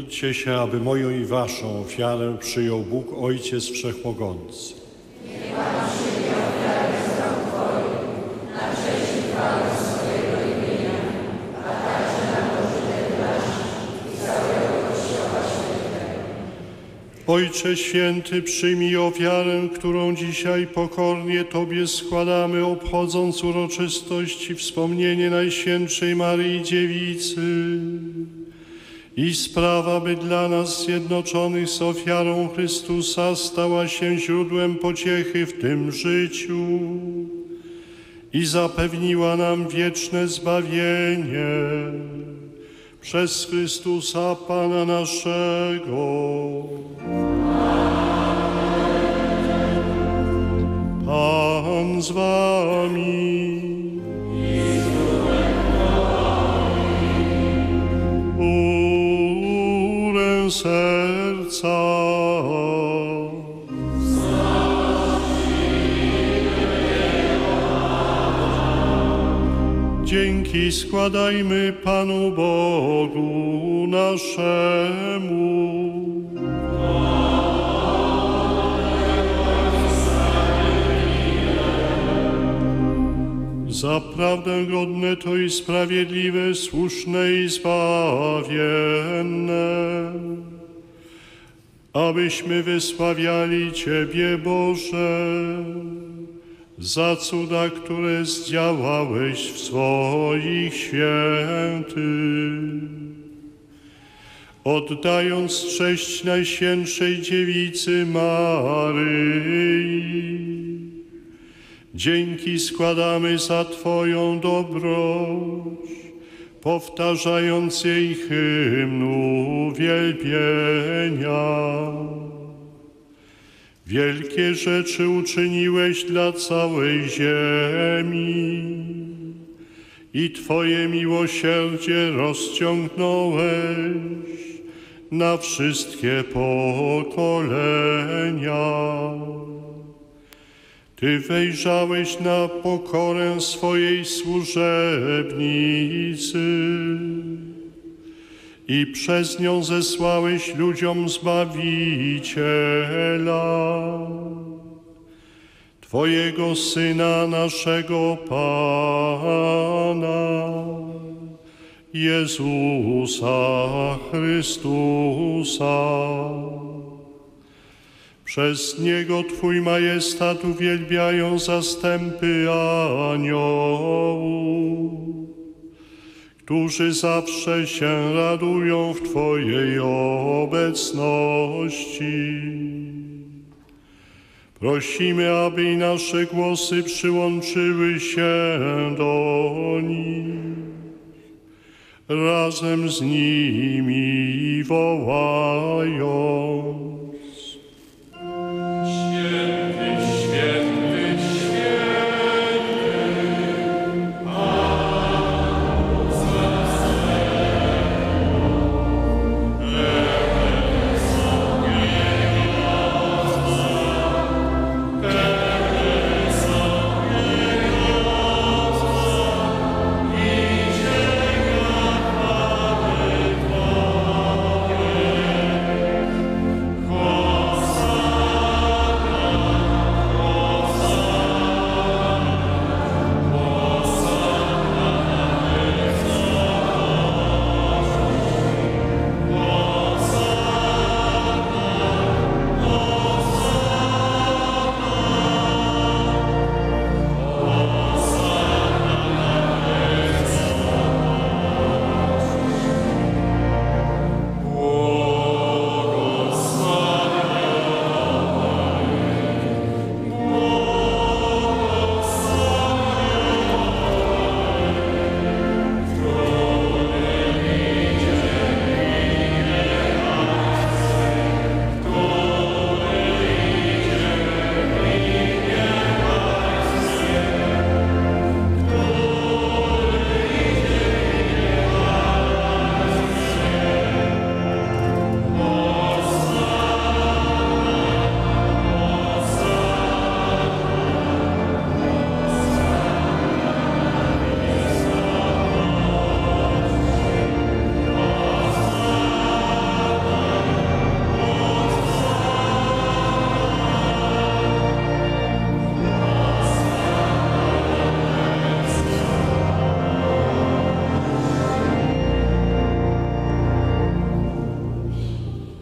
Módlcie się, aby moją i waszą ofiarę przyjął Bóg Ojciec Wszechmogący. Ojcze Święty, przyjmij ofiarę, którą dzisiaj pokornie Tobie składamy, obchodząc uroczystość i wspomnienie Najświętszej Maryi Dziewicy. I sprawa, by dla nas zjednoczonych z ofiarą Chrystusa stała się źródłem pociechy w tym życiu i zapewniła nam wieczne zbawienie. Przez Chrystusa Pana naszego. Pan z wami. Górę serca. Dzięki składajmy Panu Bogu naszemu. Zaprawdę godne to i sprawiedliwe, słuszne i zbawienne, abyśmy wysławiali Ciebie, Boże, za cuda, które zdziałałeś w swoich świętych. Oddając cześć Najświętszej Dziewicy Maryi, dzięki składamy za Twoją dobroć, powtarzając jej hymn uwielbienia. Wielkie rzeczy uczyniłeś dla całej ziemi i Twoje miłosierdzie rozciągnąłeś na wszystkie pokolenia. Ty wejrzałeś na pokorę swojej służebnicy i przez nią zesłałeś ludziom Zbawiciela, Twojego Syna, naszego Pana, Jezusa Chrystusa. Przez Niego Twój majestat uwielbiają zastępy aniołów, którzy zawsze się radują w Twojej obecności. Prosimy, aby nasze głosy przyłączyły się do nich. Razem z nimi wołając: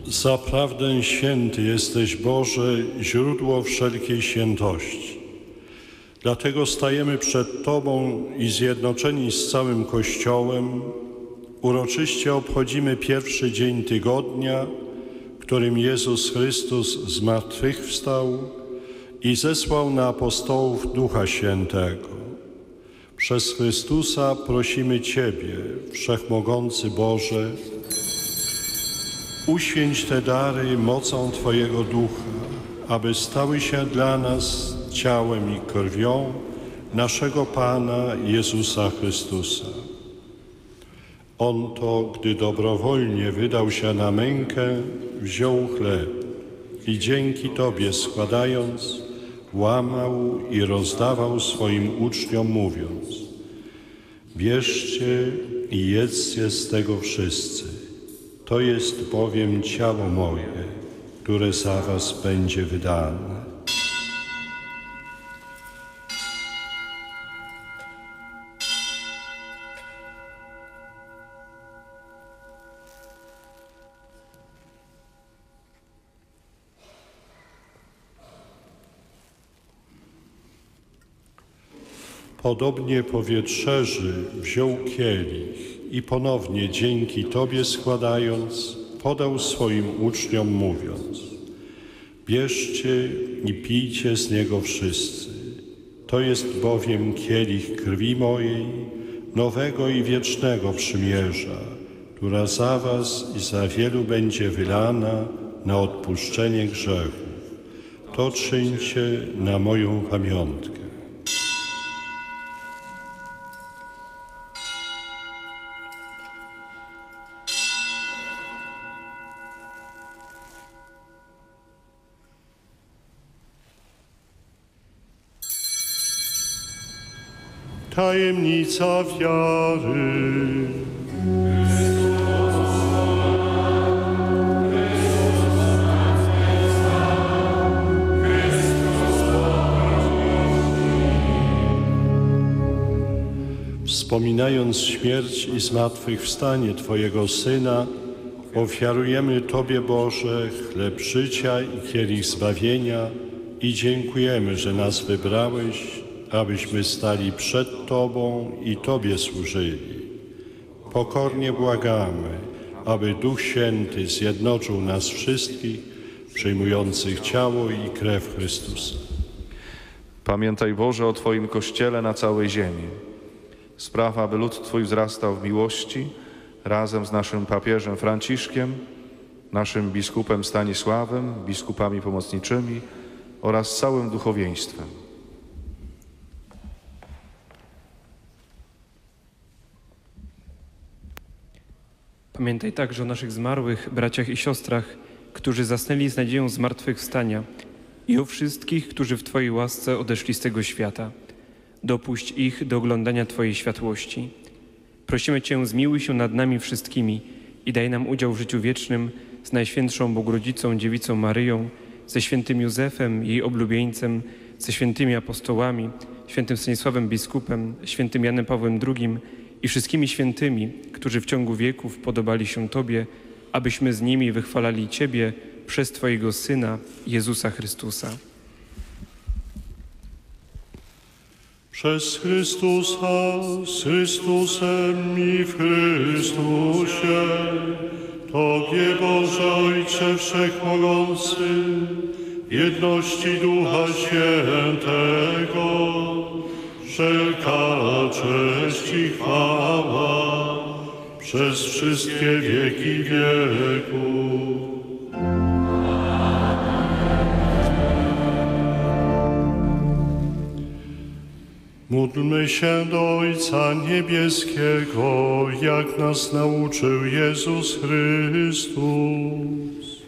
Zaprawdę święty jesteś, Boże, źródło wszelkiej świętości. Dlatego stajemy przed Tobą i zjednoczeni z całym Kościołem uroczyście obchodzimy pierwszy dzień tygodnia, w którym Jezus Chrystus zmartwychwstał i zesłał na apostołów Ducha Świętego. Przez Chrystusa prosimy Ciebie, Wszechmogący Boże, uświęć te dary mocą Twojego Ducha, aby stały się dla nas ciałem i krwią naszego Pana Jezusa Chrystusa. On to, gdy dobrowolnie wydał się na mękę, wziął chleb i dzięki Tobie składając, łamał i rozdawał swoim uczniom, mówiąc: bierzcie i jedzcie z tego wszyscy. To jest bowiem ciało moje, które za was będzie wydane. Podobnie po wieczerzy wziął kielich i ponownie dzięki Tobie składając, podał swoim uczniom, mówiąc: bierzcie i pijcie z niego wszyscy. To jest bowiem kielich krwi mojej, nowego i wiecznego przymierza, która za was i za wielu będzie wylana na odpuszczenie grzechów. To czyńcie na moją pamiątkę. Tajemnica wiary. Wspominając śmierć i zmartwychwstanie Twojego Syna, ofiarujemy Tobie, Boże, chleb życia i kielich zbawienia i dziękujemy, że nas wybrałeś, abyśmy stali przed Tobą i Tobie służyli. Pokornie błagamy, aby Duch Święty zjednoczył nas wszystkich, przyjmujących ciało i krew Chrystusa. Pamiętaj, Boże, o Twoim Kościele na całej ziemi. Spraw, aby lud Twój wzrastał w miłości, razem z naszym papieżem Franciszkiem, naszym biskupem Stanisławem, biskupami pomocniczymi oraz całym duchowieństwem. Pamiętaj także o naszych zmarłych braciach i siostrach, którzy zasnęli z nadzieją zmartwychwstania, i o wszystkich, którzy w Twojej łasce odeszli z tego świata. Dopuść ich do oglądania Twojej światłości. Prosimy Cię, zmiłuj się nad nami wszystkimi i daj nam udział w życiu wiecznym z Najświętszą Bogorodzicą Dziewicą Maryją, ze świętym Józefem, jej oblubieńcem, ze świętymi apostołami, świętym Stanisławem biskupem, świętym Janem Pawłem II i wszystkimi świętymi, którzy w ciągu wieków podobali się Tobie, abyśmy z nimi wychwalali Ciebie przez Twojego Syna, Jezusa Chrystusa. Przez Chrystusa, z Chrystusem i w Chrystusie, Tobie, Boże Ojcze Wszechmogący, w jedności Ducha Świętego, wszelka cześć i chwała przez wszystkie wieki wieków. Módlmy się do Ojca Niebieskiego, jak nas nauczył Jezus Chrystus.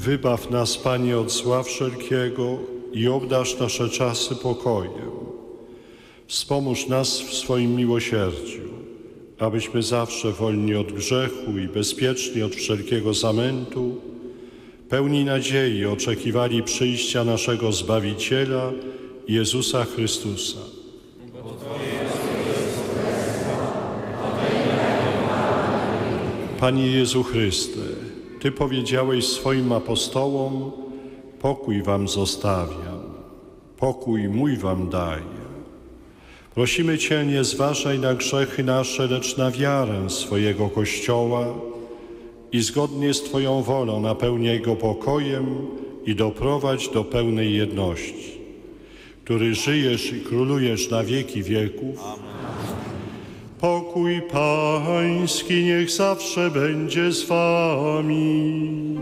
Wybaw nas, Panie, od zła wszelkiego i obdarz nasze czasy pokojem. Wspomóż nas w swoim miłosierdziu, abyśmy zawsze wolni od grzechu i bezpieczni od wszelkiego zamętu, pełni nadziei oczekiwali przyjścia naszego Zbawiciela, Jezusa Chrystusa. Panie Jezu Chryste, Ty powiedziałeś swoim apostołom: pokój wam zostawiam, pokój mój wam daję. Prosimy Cię, nie zważaj na grzechy nasze, lecz na wiarę swojego Kościoła i zgodnie z Twoją wolą napełniaj go pokojem i doprowadź do pełnej jedności, który żyjesz i królujesz na wieki wieków. Pokój Pański niech zawsze będzie z Wami.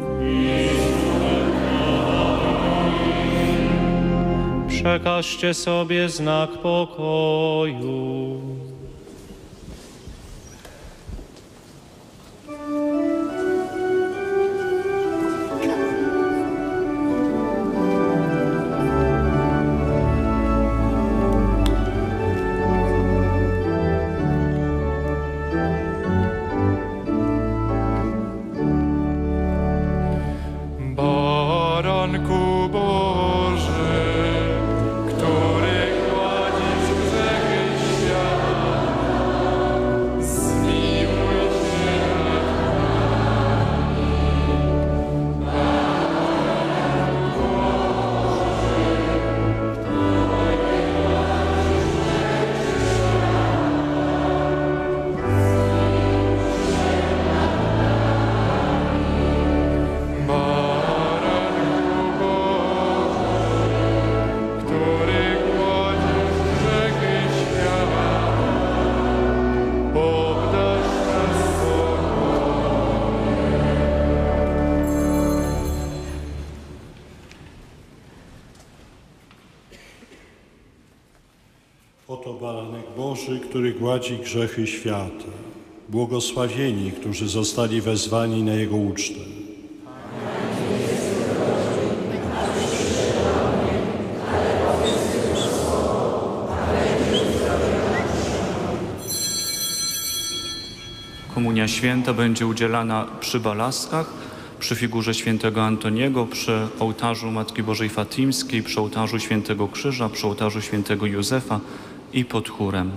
Przekażcie sobie znak pokoju. Baranku Boży, który gładzisz grzechy świata, zmiłuj się nad nami. Baranku Boży, który gładzisz grzechy świata, obdarz nas Oto baranek Boży, który gładzi grzechy świata. Błogosławieni, którzy zostali wezwani na Jego ucztę. Komunia święta będzie udzielana przy balaskach, przy figurze świętego Antoniego, przy ołtarzu Matki Bożej Fatimskiej, przy ołtarzu Świętego Krzyża, przy ołtarzu Świętego Józefa i pod chórem.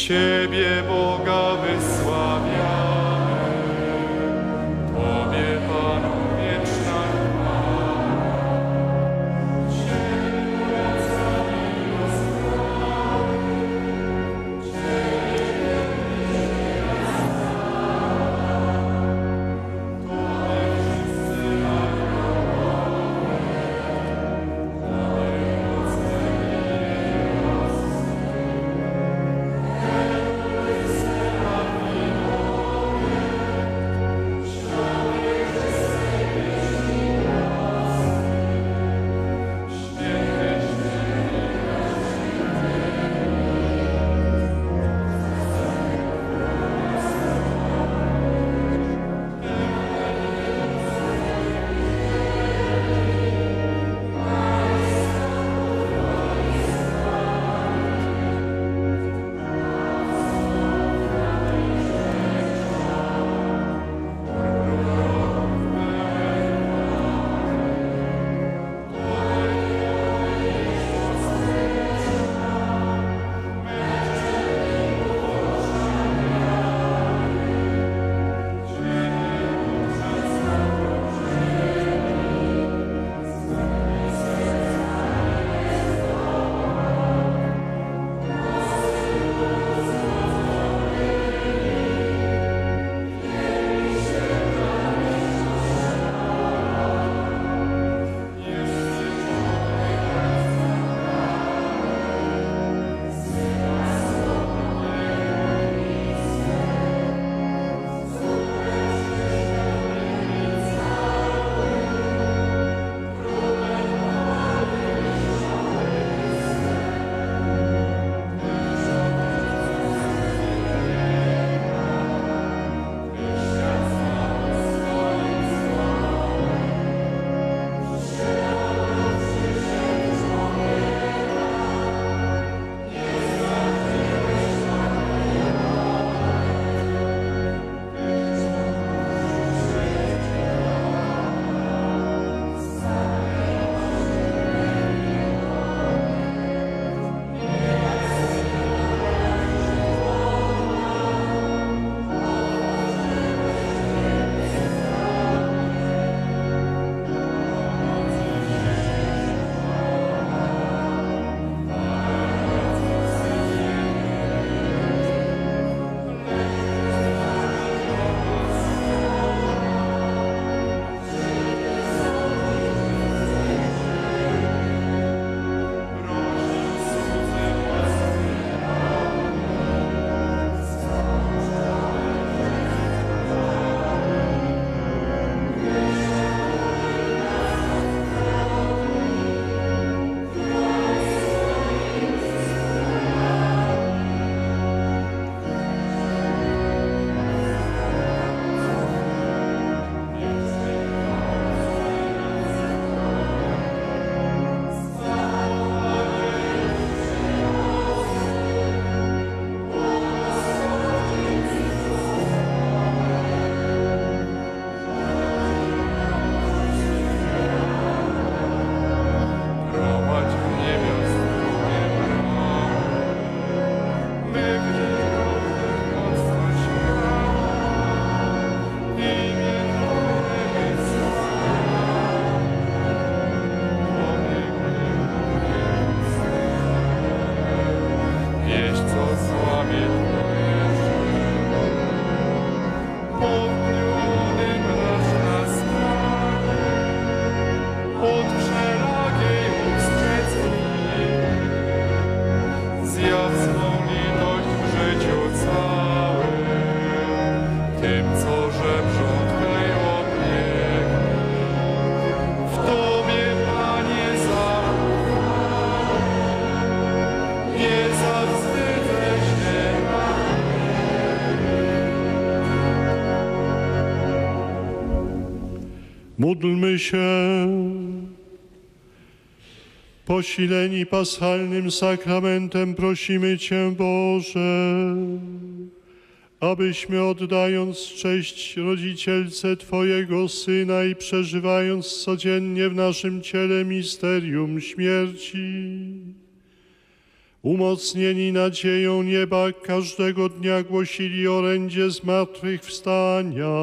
Ciebie, Boga, wysławiamy, Tobie, Panu, wieczna chwała. Ciebie polecamy rozchwalamy, Ciebie Tobie wszyscy aniołowie, Tobie Módlmy się. Posileni paschalnym sakramentem prosimy Cię, Boże, abyśmy oddając cześć rodzicielce Twojego Syna i przeżywając codziennie w naszym ciele misterium śmierci, umocnieni nadzieją nieba, każdego dnia głosili orędzie zmartwychwstania.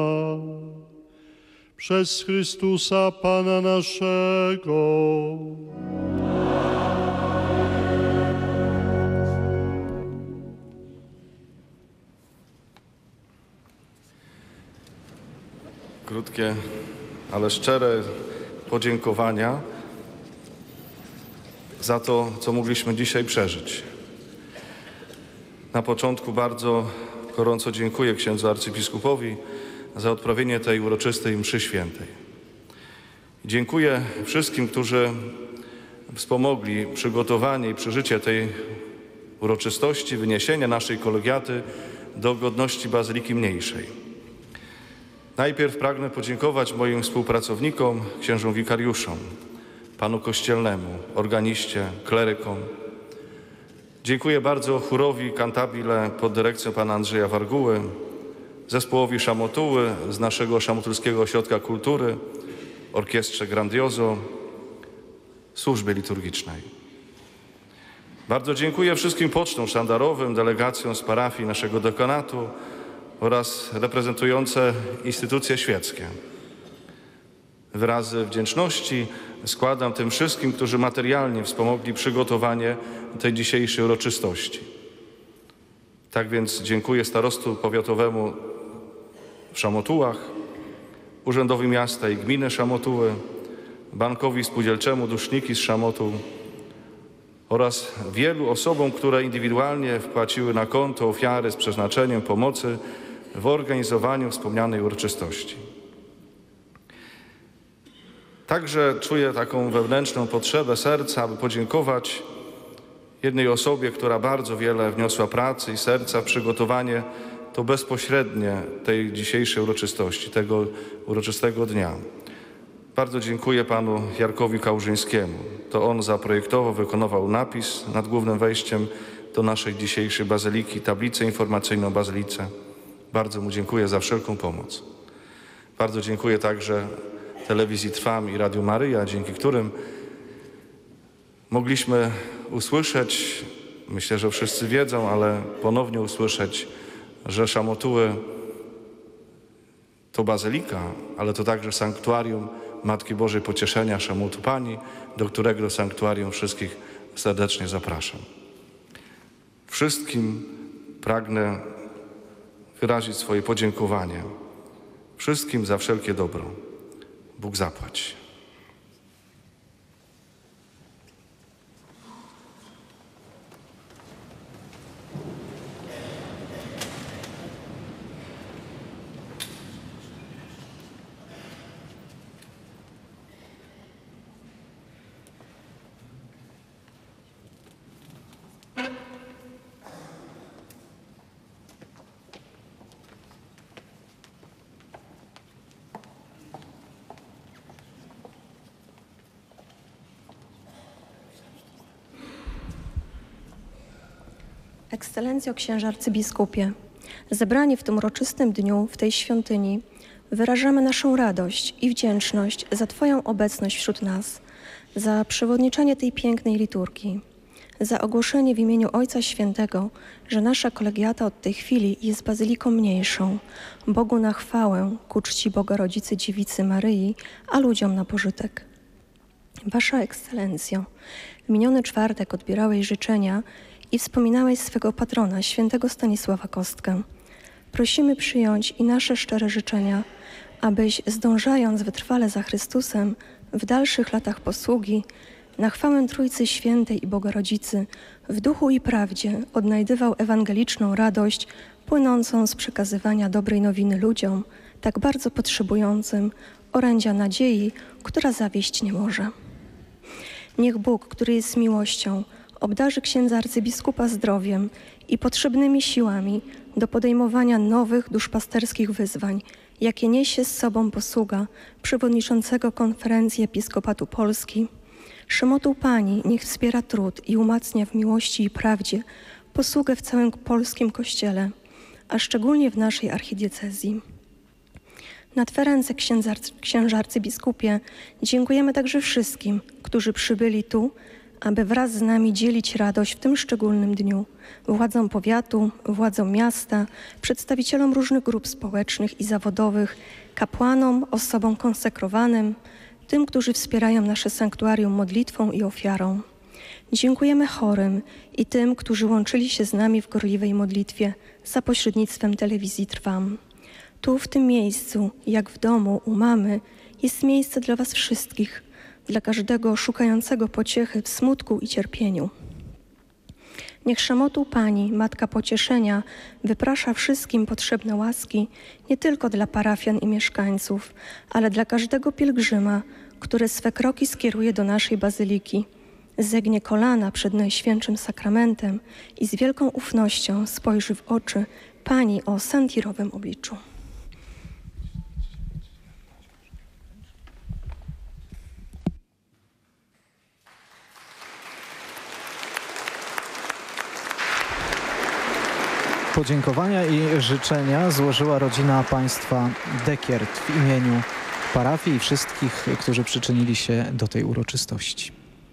Przez Chrystusa Pana naszego. Krótkie, ale szczere podziękowania za to, co mogliśmy dzisiaj przeżyć. Na początku bardzo gorąco dziękuję księdzu arcybiskupowi za odprawienie tej uroczystej mszy świętej. Dziękuję wszystkim, którzy wspomogli przygotowanie i przeżycie tej uroczystości, wyniesienie naszej kolegiaty do godności Bazyliki Mniejszej. Najpierw pragnę podziękować moim współpracownikom, księżom wikariuszom, panu kościelnemu, organiście, klerykom. Dziękuję bardzo chórowi Cantabile pod dyrekcją pana Andrzeja Warguły, zespołowi Szamotuły z naszego Szamotulskiego Ośrodka Kultury, orkiestrze Grandioso, służbie liturgicznej. Bardzo dziękuję wszystkim pocztom sztandarowym, delegacjom z parafii naszego dekanatu oraz reprezentujące instytucje świeckie. Wyrazy wdzięczności składam tym wszystkim, którzy materialnie wspomogli przygotowanie tej dzisiejszej uroczystości. Tak więc dziękuję starostu powiatowemu w Szamotułach, Urzędowi Miasta i Gminy Szamotuły, Bankowi Spółdzielczemu Duszniki z Szamotuł oraz wielu osobom, które indywidualnie wpłaciły na konto ofiary z przeznaczeniem pomocy w organizowaniu wspomnianej uroczystości. Także czuję taką wewnętrzną potrzebę serca, aby podziękować jednej osobie, która bardzo wiele wniosła pracy i serca w przygotowanie to bezpośrednie tej dzisiejszej uroczystości, tego uroczystego dnia. Bardzo dziękuję panu Jarkowi Kałużyńskiemu. To on zaprojektował, wykonywał napis nad głównym wejściem do naszej dzisiejszej bazyliki, tablicę informacyjną o bazylice. Bardzo mu dziękuję za wszelką pomoc. Bardzo dziękuję także Telewizji Trwam i Radiu Maryja, dzięki którym mogliśmy usłyszeć, myślę, że wszyscy wiedzą, ale ponownie usłyszeć, że Szamotuły to bazylika, ale to także sanktuarium Matki Bożej Pocieszenia Szamotu Pani, do którego do sanktuarium wszystkich serdecznie zapraszam. Wszystkim pragnę wyrazić swoje podziękowanie. Wszystkim za wszelkie dobro. Bóg zapłać. Ekscelencjo księże arcybiskupie, zebrani w tym uroczystym dniu, w tej świątyni, wyrażamy naszą radość i wdzięczność za Twoją obecność wśród nas, za przewodniczenie tej pięknej liturgii, za ogłoszenie w imieniu Ojca Świętego, że nasza kolegiata od tej chwili jest bazyliką mniejszą, Bogu na chwałę, ku czci Bogorodzicy Dziewicy Maryi, a ludziom na pożytek. Wasza Ekscelencjo, w miniony czwartek odbierałeś życzenia i wspominałeś swego patrona, świętego Stanisława Kostkę. Prosimy przyjąć i nasze szczere życzenia, abyś, zdążając wytrwale za Chrystusem w dalszych latach posługi, na chwałę Trójcy Świętej i Bogorodzicy, w duchu i prawdzie odnajdywał ewangeliczną radość płynącą z przekazywania dobrej nowiny ludziom, tak bardzo potrzebującym orędzia nadziei, która zawieść nie może. Niech Bóg, który jest miłością, obdarzy księdza arcybiskupa zdrowiem i potrzebnymi siłami do podejmowania nowych duszpasterskich wyzwań, jakie niesie z sobą posługa przewodniczącego Konferencji Episkopatu Polski. Szamotuł Pani niech wspiera trud i umacnia w miłości i prawdzie posługę w całym polskim Kościele, a szczególnie w naszej archidiecezji. Na twe ręce, księże arcybiskupie, dziękujemy także wszystkim, którzy przybyli tu, aby wraz z nami dzielić radość w tym szczególnym dniu. Władzom powiatu, władzom miasta, przedstawicielom różnych grup społecznych i zawodowych, kapłanom, osobom konsekrowanym, tym, którzy wspierają nasze sanktuarium modlitwą i ofiarą. Dziękujemy chorym i tym, którzy łączyli się z nami w gorliwej modlitwie za pośrednictwem telewizji Trwam. Tu, w tym miejscu, jak w domu u mamy, jest miejsce dla was wszystkich, dla każdego szukającego pociechy w smutku i cierpieniu. Niech szamotuł Pani, Matka Pocieszenia, wyprasza wszystkim potrzebne łaski, nie tylko dla parafian i mieszkańców, ale dla każdego pielgrzyma, który swe kroki skieruje do naszej bazyliki. Zegnie kolana przed Najświętszym Sakramentem i z wielką ufnością spojrzy w oczy Pani o santirowym obliczu. Podziękowania i życzenia złożyła rodzina państwa Dekiert w imieniu parafii i wszystkich, którzy przyczynili się do tej uroczystości.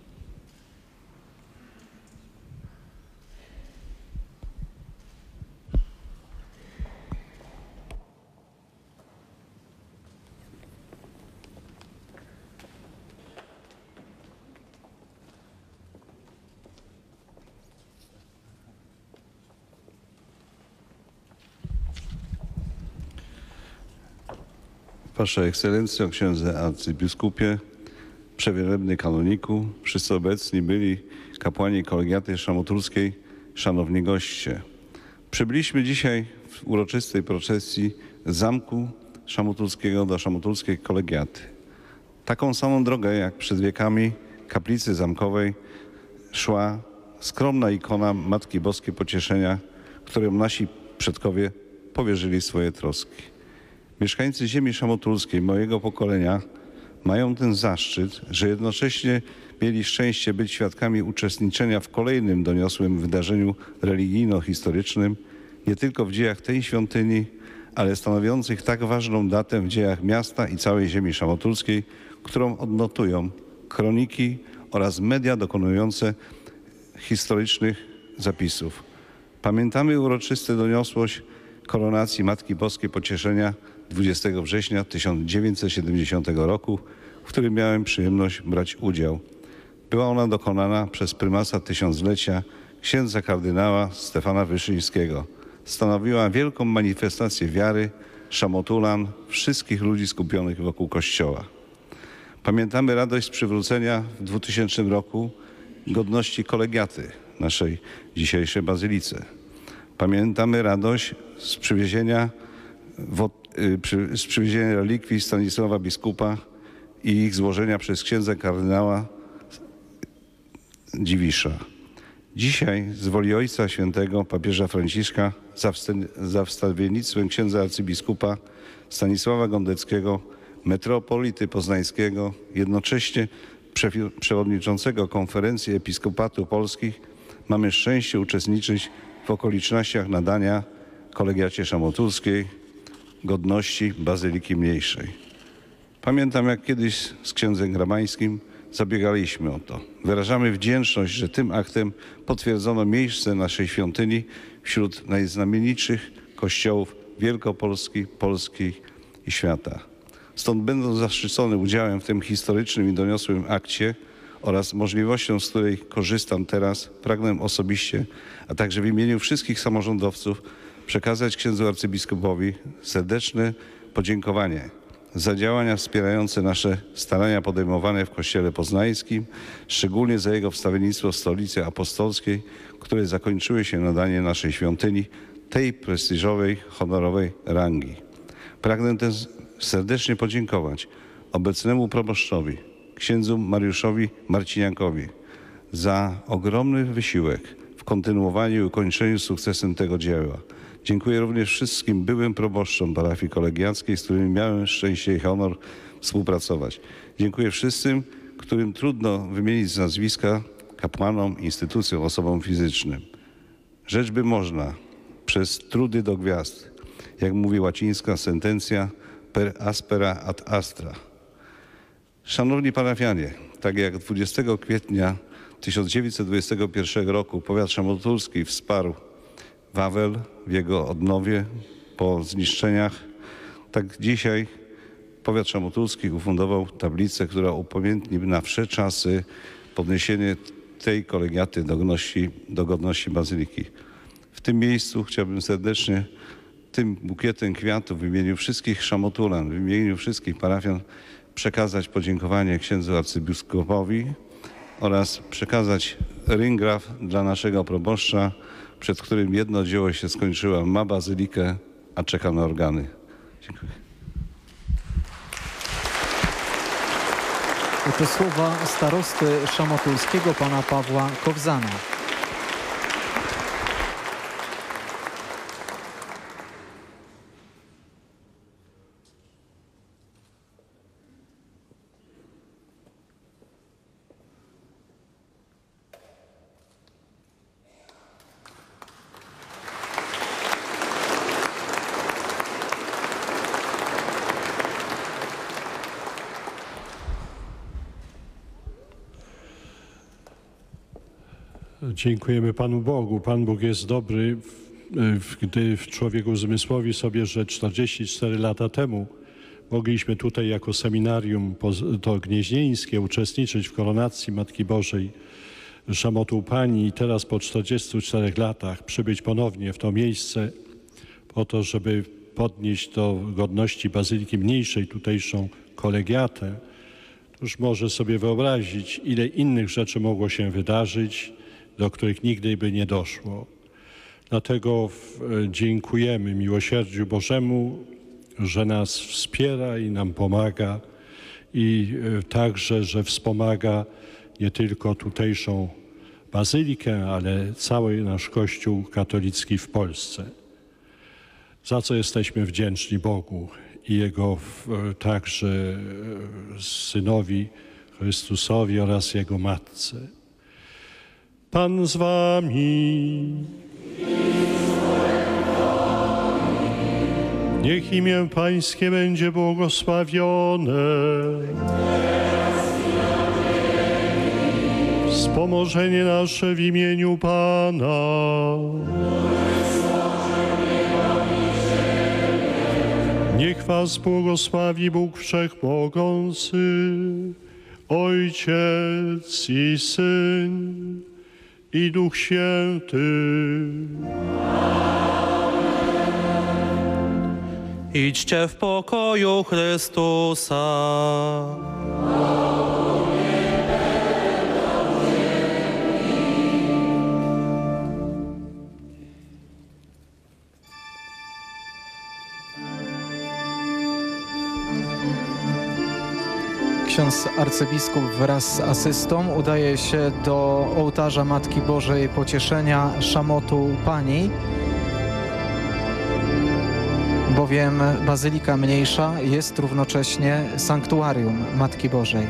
Wasza Ekscelencjo, księdze arcybiskupie, przewielebny kanoniku, wszyscy obecni byli kapłani kolegiaty szamotulskiej, szanowni goście. Przybyliśmy dzisiaj w uroczystej procesji z zamku szamotulskiego do szamotulskiej kolegiaty. Taką samą drogę jak przed wiekami kaplicy zamkowej szła skromna ikona Matki Boskiej Pocieszenia, którą nasi przodkowie powierzyli swoje troski. Mieszkańcy ziemi szamotulskiej mojego pokolenia mają ten zaszczyt, że jednocześnie mieli szczęście być świadkami uczestniczenia w kolejnym doniosłym wydarzeniu religijno-historycznym, nie tylko w dziejach tej świątyni, ale stanowiących tak ważną datę w dziejach miasta i całej ziemi szamotulskiej, którą odnotują kroniki oraz media dokonujące historycznych zapisów. Pamiętamy uroczysty doniosłość koronacji Matki Boskiej Pocieszenia 20 września 1970 roku, w którym miałem przyjemność brać udział. Była ona dokonana przez prymasa tysiąclecia, księdza kardynała Stefana Wyszyńskiego. Stanowiła wielką manifestację wiary szamotulan, wszystkich ludzi skupionych wokół Kościoła. Pamiętamy radość z przywrócenia w 2000 roku godności kolegiaty naszej dzisiejszej bazylice. Pamiętamy radość z przywiezienia relikwii Stanisława biskupa i ich złożenia przez księdza kardynała Dziwisza. Dzisiaj z woli Ojca Świętego papieża Franciszka za wstawiennictwem księdza arcybiskupa Stanisława Gondeckiego, metropolity poznańskiego, jednocześnie przewodniczącego Konferencji Episkopatu Polskich, mamy szczęście uczestniczyć w okolicznościach nadania kolegiacie szamotulskiej godności Bazyliki Mniejszej. Pamiętam, jak kiedyś z księdzem Grabańskim zabiegaliśmy o to. Wyrażamy wdzięczność, że tym aktem potwierdzono miejsce naszej świątyni wśród najznamienitszych kościołów Wielkopolski, Polski i świata. Stąd, będąc zaszczycony udziałem w tym historycznym i doniosłym akcie oraz możliwością, z której korzystam teraz, pragnę osobiście, a także w imieniu wszystkich samorządowców przekazać księdzu arcybiskupowi serdeczne podziękowanie za działania wspierające nasze starania podejmowane w Kościele Poznańskim, szczególnie za jego wstawiennictwo w Stolicy Apostolskiej, które zakończyły się nadaniem naszej świątyni tej prestiżowej, honorowej rangi. Pragnę też serdecznie podziękować obecnemu proboszczowi, księdzu Mariuszowi Marciniakowi, za ogromny wysiłek w kontynuowaniu i ukończeniu sukcesem tego dzieła. Dziękuję również wszystkim byłym proboszczom parafii kolegiackiej, z którymi miałem szczęście i honor współpracować. Dziękuję wszystkim, którym trudno wymienić z nazwiska, kapłanom, instytucjom, osobom fizycznym. Rzecz by można przez trudy do gwiazd, jak mówi łacińska sentencja per aspera ad astra. Szanowni parafianie, tak jak 20 kwietnia 1921 roku powiat szamotulski wsparł Wawel w jego odnowie po zniszczeniach. Tak dzisiaj powiat szamotulski ufundował tablicę, która upamiętni na wsze czasy podniesienie tej kolegiaty do godności bazyliki. W tym miejscu chciałbym serdecznie tym bukietem kwiatów w imieniu wszystkich szamotulan, w imieniu wszystkich parafian przekazać podziękowanie księdzu arcybiskupowi oraz przekazać ringraf dla naszego proboszcza, przed którym jedno dzieło się skończyło. Ma bazylikę, a czeka na organy. Dziękuję. To słowa starosty szamotulskiego pana Pawła Kowzana. Dziękujemy Panu Bogu. Pan Bóg jest dobry, gdy w człowiek uzmysłowi sobie, że 44 lata temu mogliśmy tutaj jako seminarium to gnieźnieńskie uczestniczyć w koronacji Matki Bożej Szamotuł Pani i teraz po 44 latach przybyć ponownie w to miejsce po to, żeby podnieść do godności bazyliki mniejszej tutejszą kolegiatę. Już może sobie wyobrazić, ile innych rzeczy mogło się wydarzyć, do których nigdy by nie doszło. Dlatego dziękujemy miłosierdziu Bożemu, że nas wspiera i nam pomaga i także, że wspomaga nie tylko tutejszą bazylikę, ale cały nasz Kościół katolicki w Polsce. Za co jesteśmy wdzięczni Bogu i Jego także Synowi Chrystusowi oraz Jego Matce. Pan z wami. Niech imię Pańskie będzie błogosławione. Wspomożenie nasze w imieniu Pana. Niech was błogosławi Bóg Wszechmogący, Ojciec i Syn, i Duch Święty. Idźcie w pokoju Chrystusa. Ksiądz arcybiskup wraz z asystą udaje się do ołtarza Matki Bożej Pocieszenia Szamotuł Pani, bowiem bazylika mniejsza jest równocześnie sanktuarium Matki Bożej.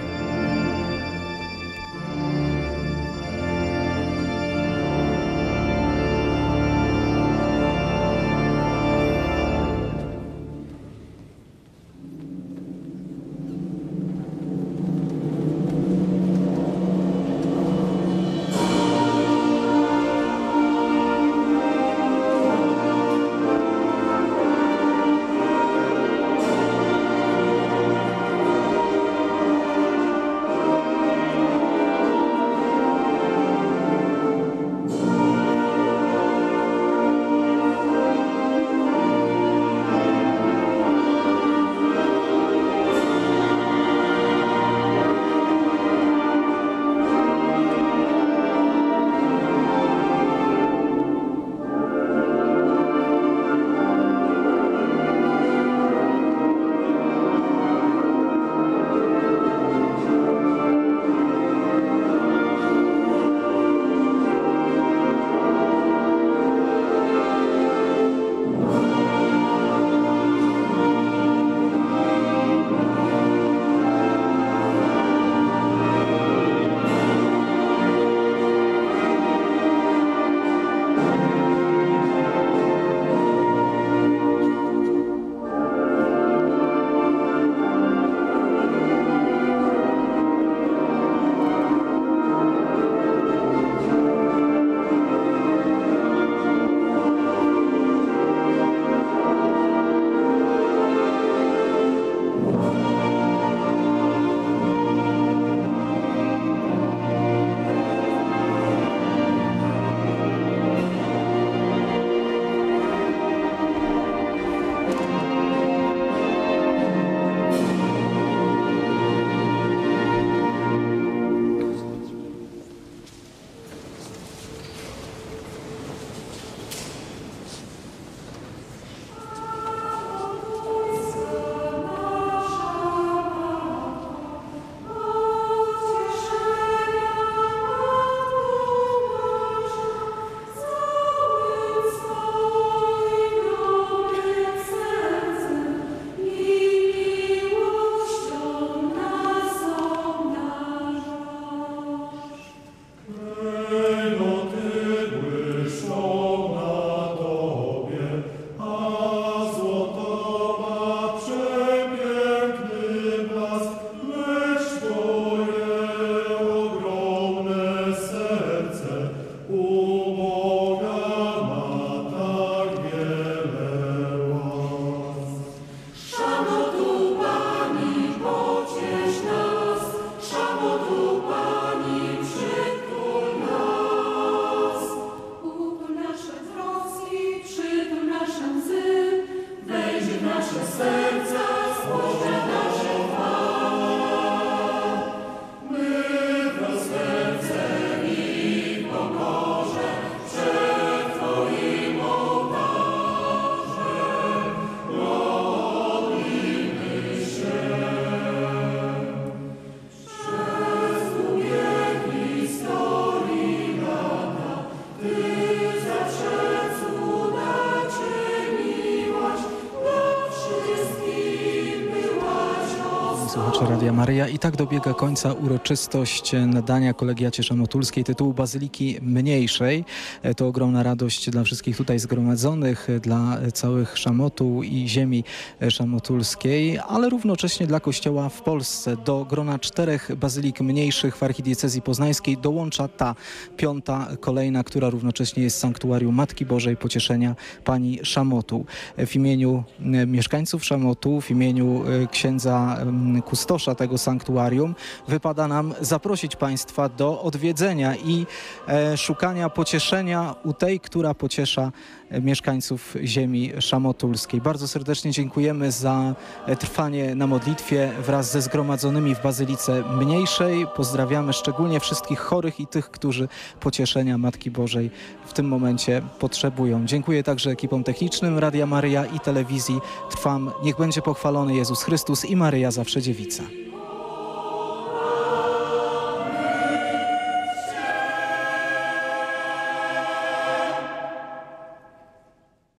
słuchacze Radia Maryja. I tak dobiega końca uroczystość nadania Kolegiacie Szamotulskiej tytułu Bazyliki Mniejszej. To ogromna radość dla wszystkich tutaj zgromadzonych, dla całych Szamotuł i ziemi szamotulskiej, ale równocześnie dla Kościoła w Polsce. Do grona 4 bazylik mniejszych w archidiecezji poznańskiej dołącza ta 5. kolejna, która równocześnie jest sanktuarium Matki Bożej Pocieszenia Pani Szamotuł. W imieniu mieszkańców Szamotuł, w imieniu księdza kustosza tego sanktuarium wypada nam zaprosić Państwa do odwiedzenia i szukania pocieszenia u tej, która pociesza mieszkańców ziemi szamotulskiej. Bardzo serdecznie dziękujemy za trwanie na modlitwie wraz ze zgromadzonymi w Bazylice Mniejszej. Pozdrawiamy szczególnie wszystkich chorych i tych, którzy pocieszenia Matki Bożej w tym momencie potrzebują. Dziękuję także ekipom technicznym Radia Maryja i telewizji Trwam. Niech będzie pochwalony Jezus Chrystus i Maryja zawsze Dziewica.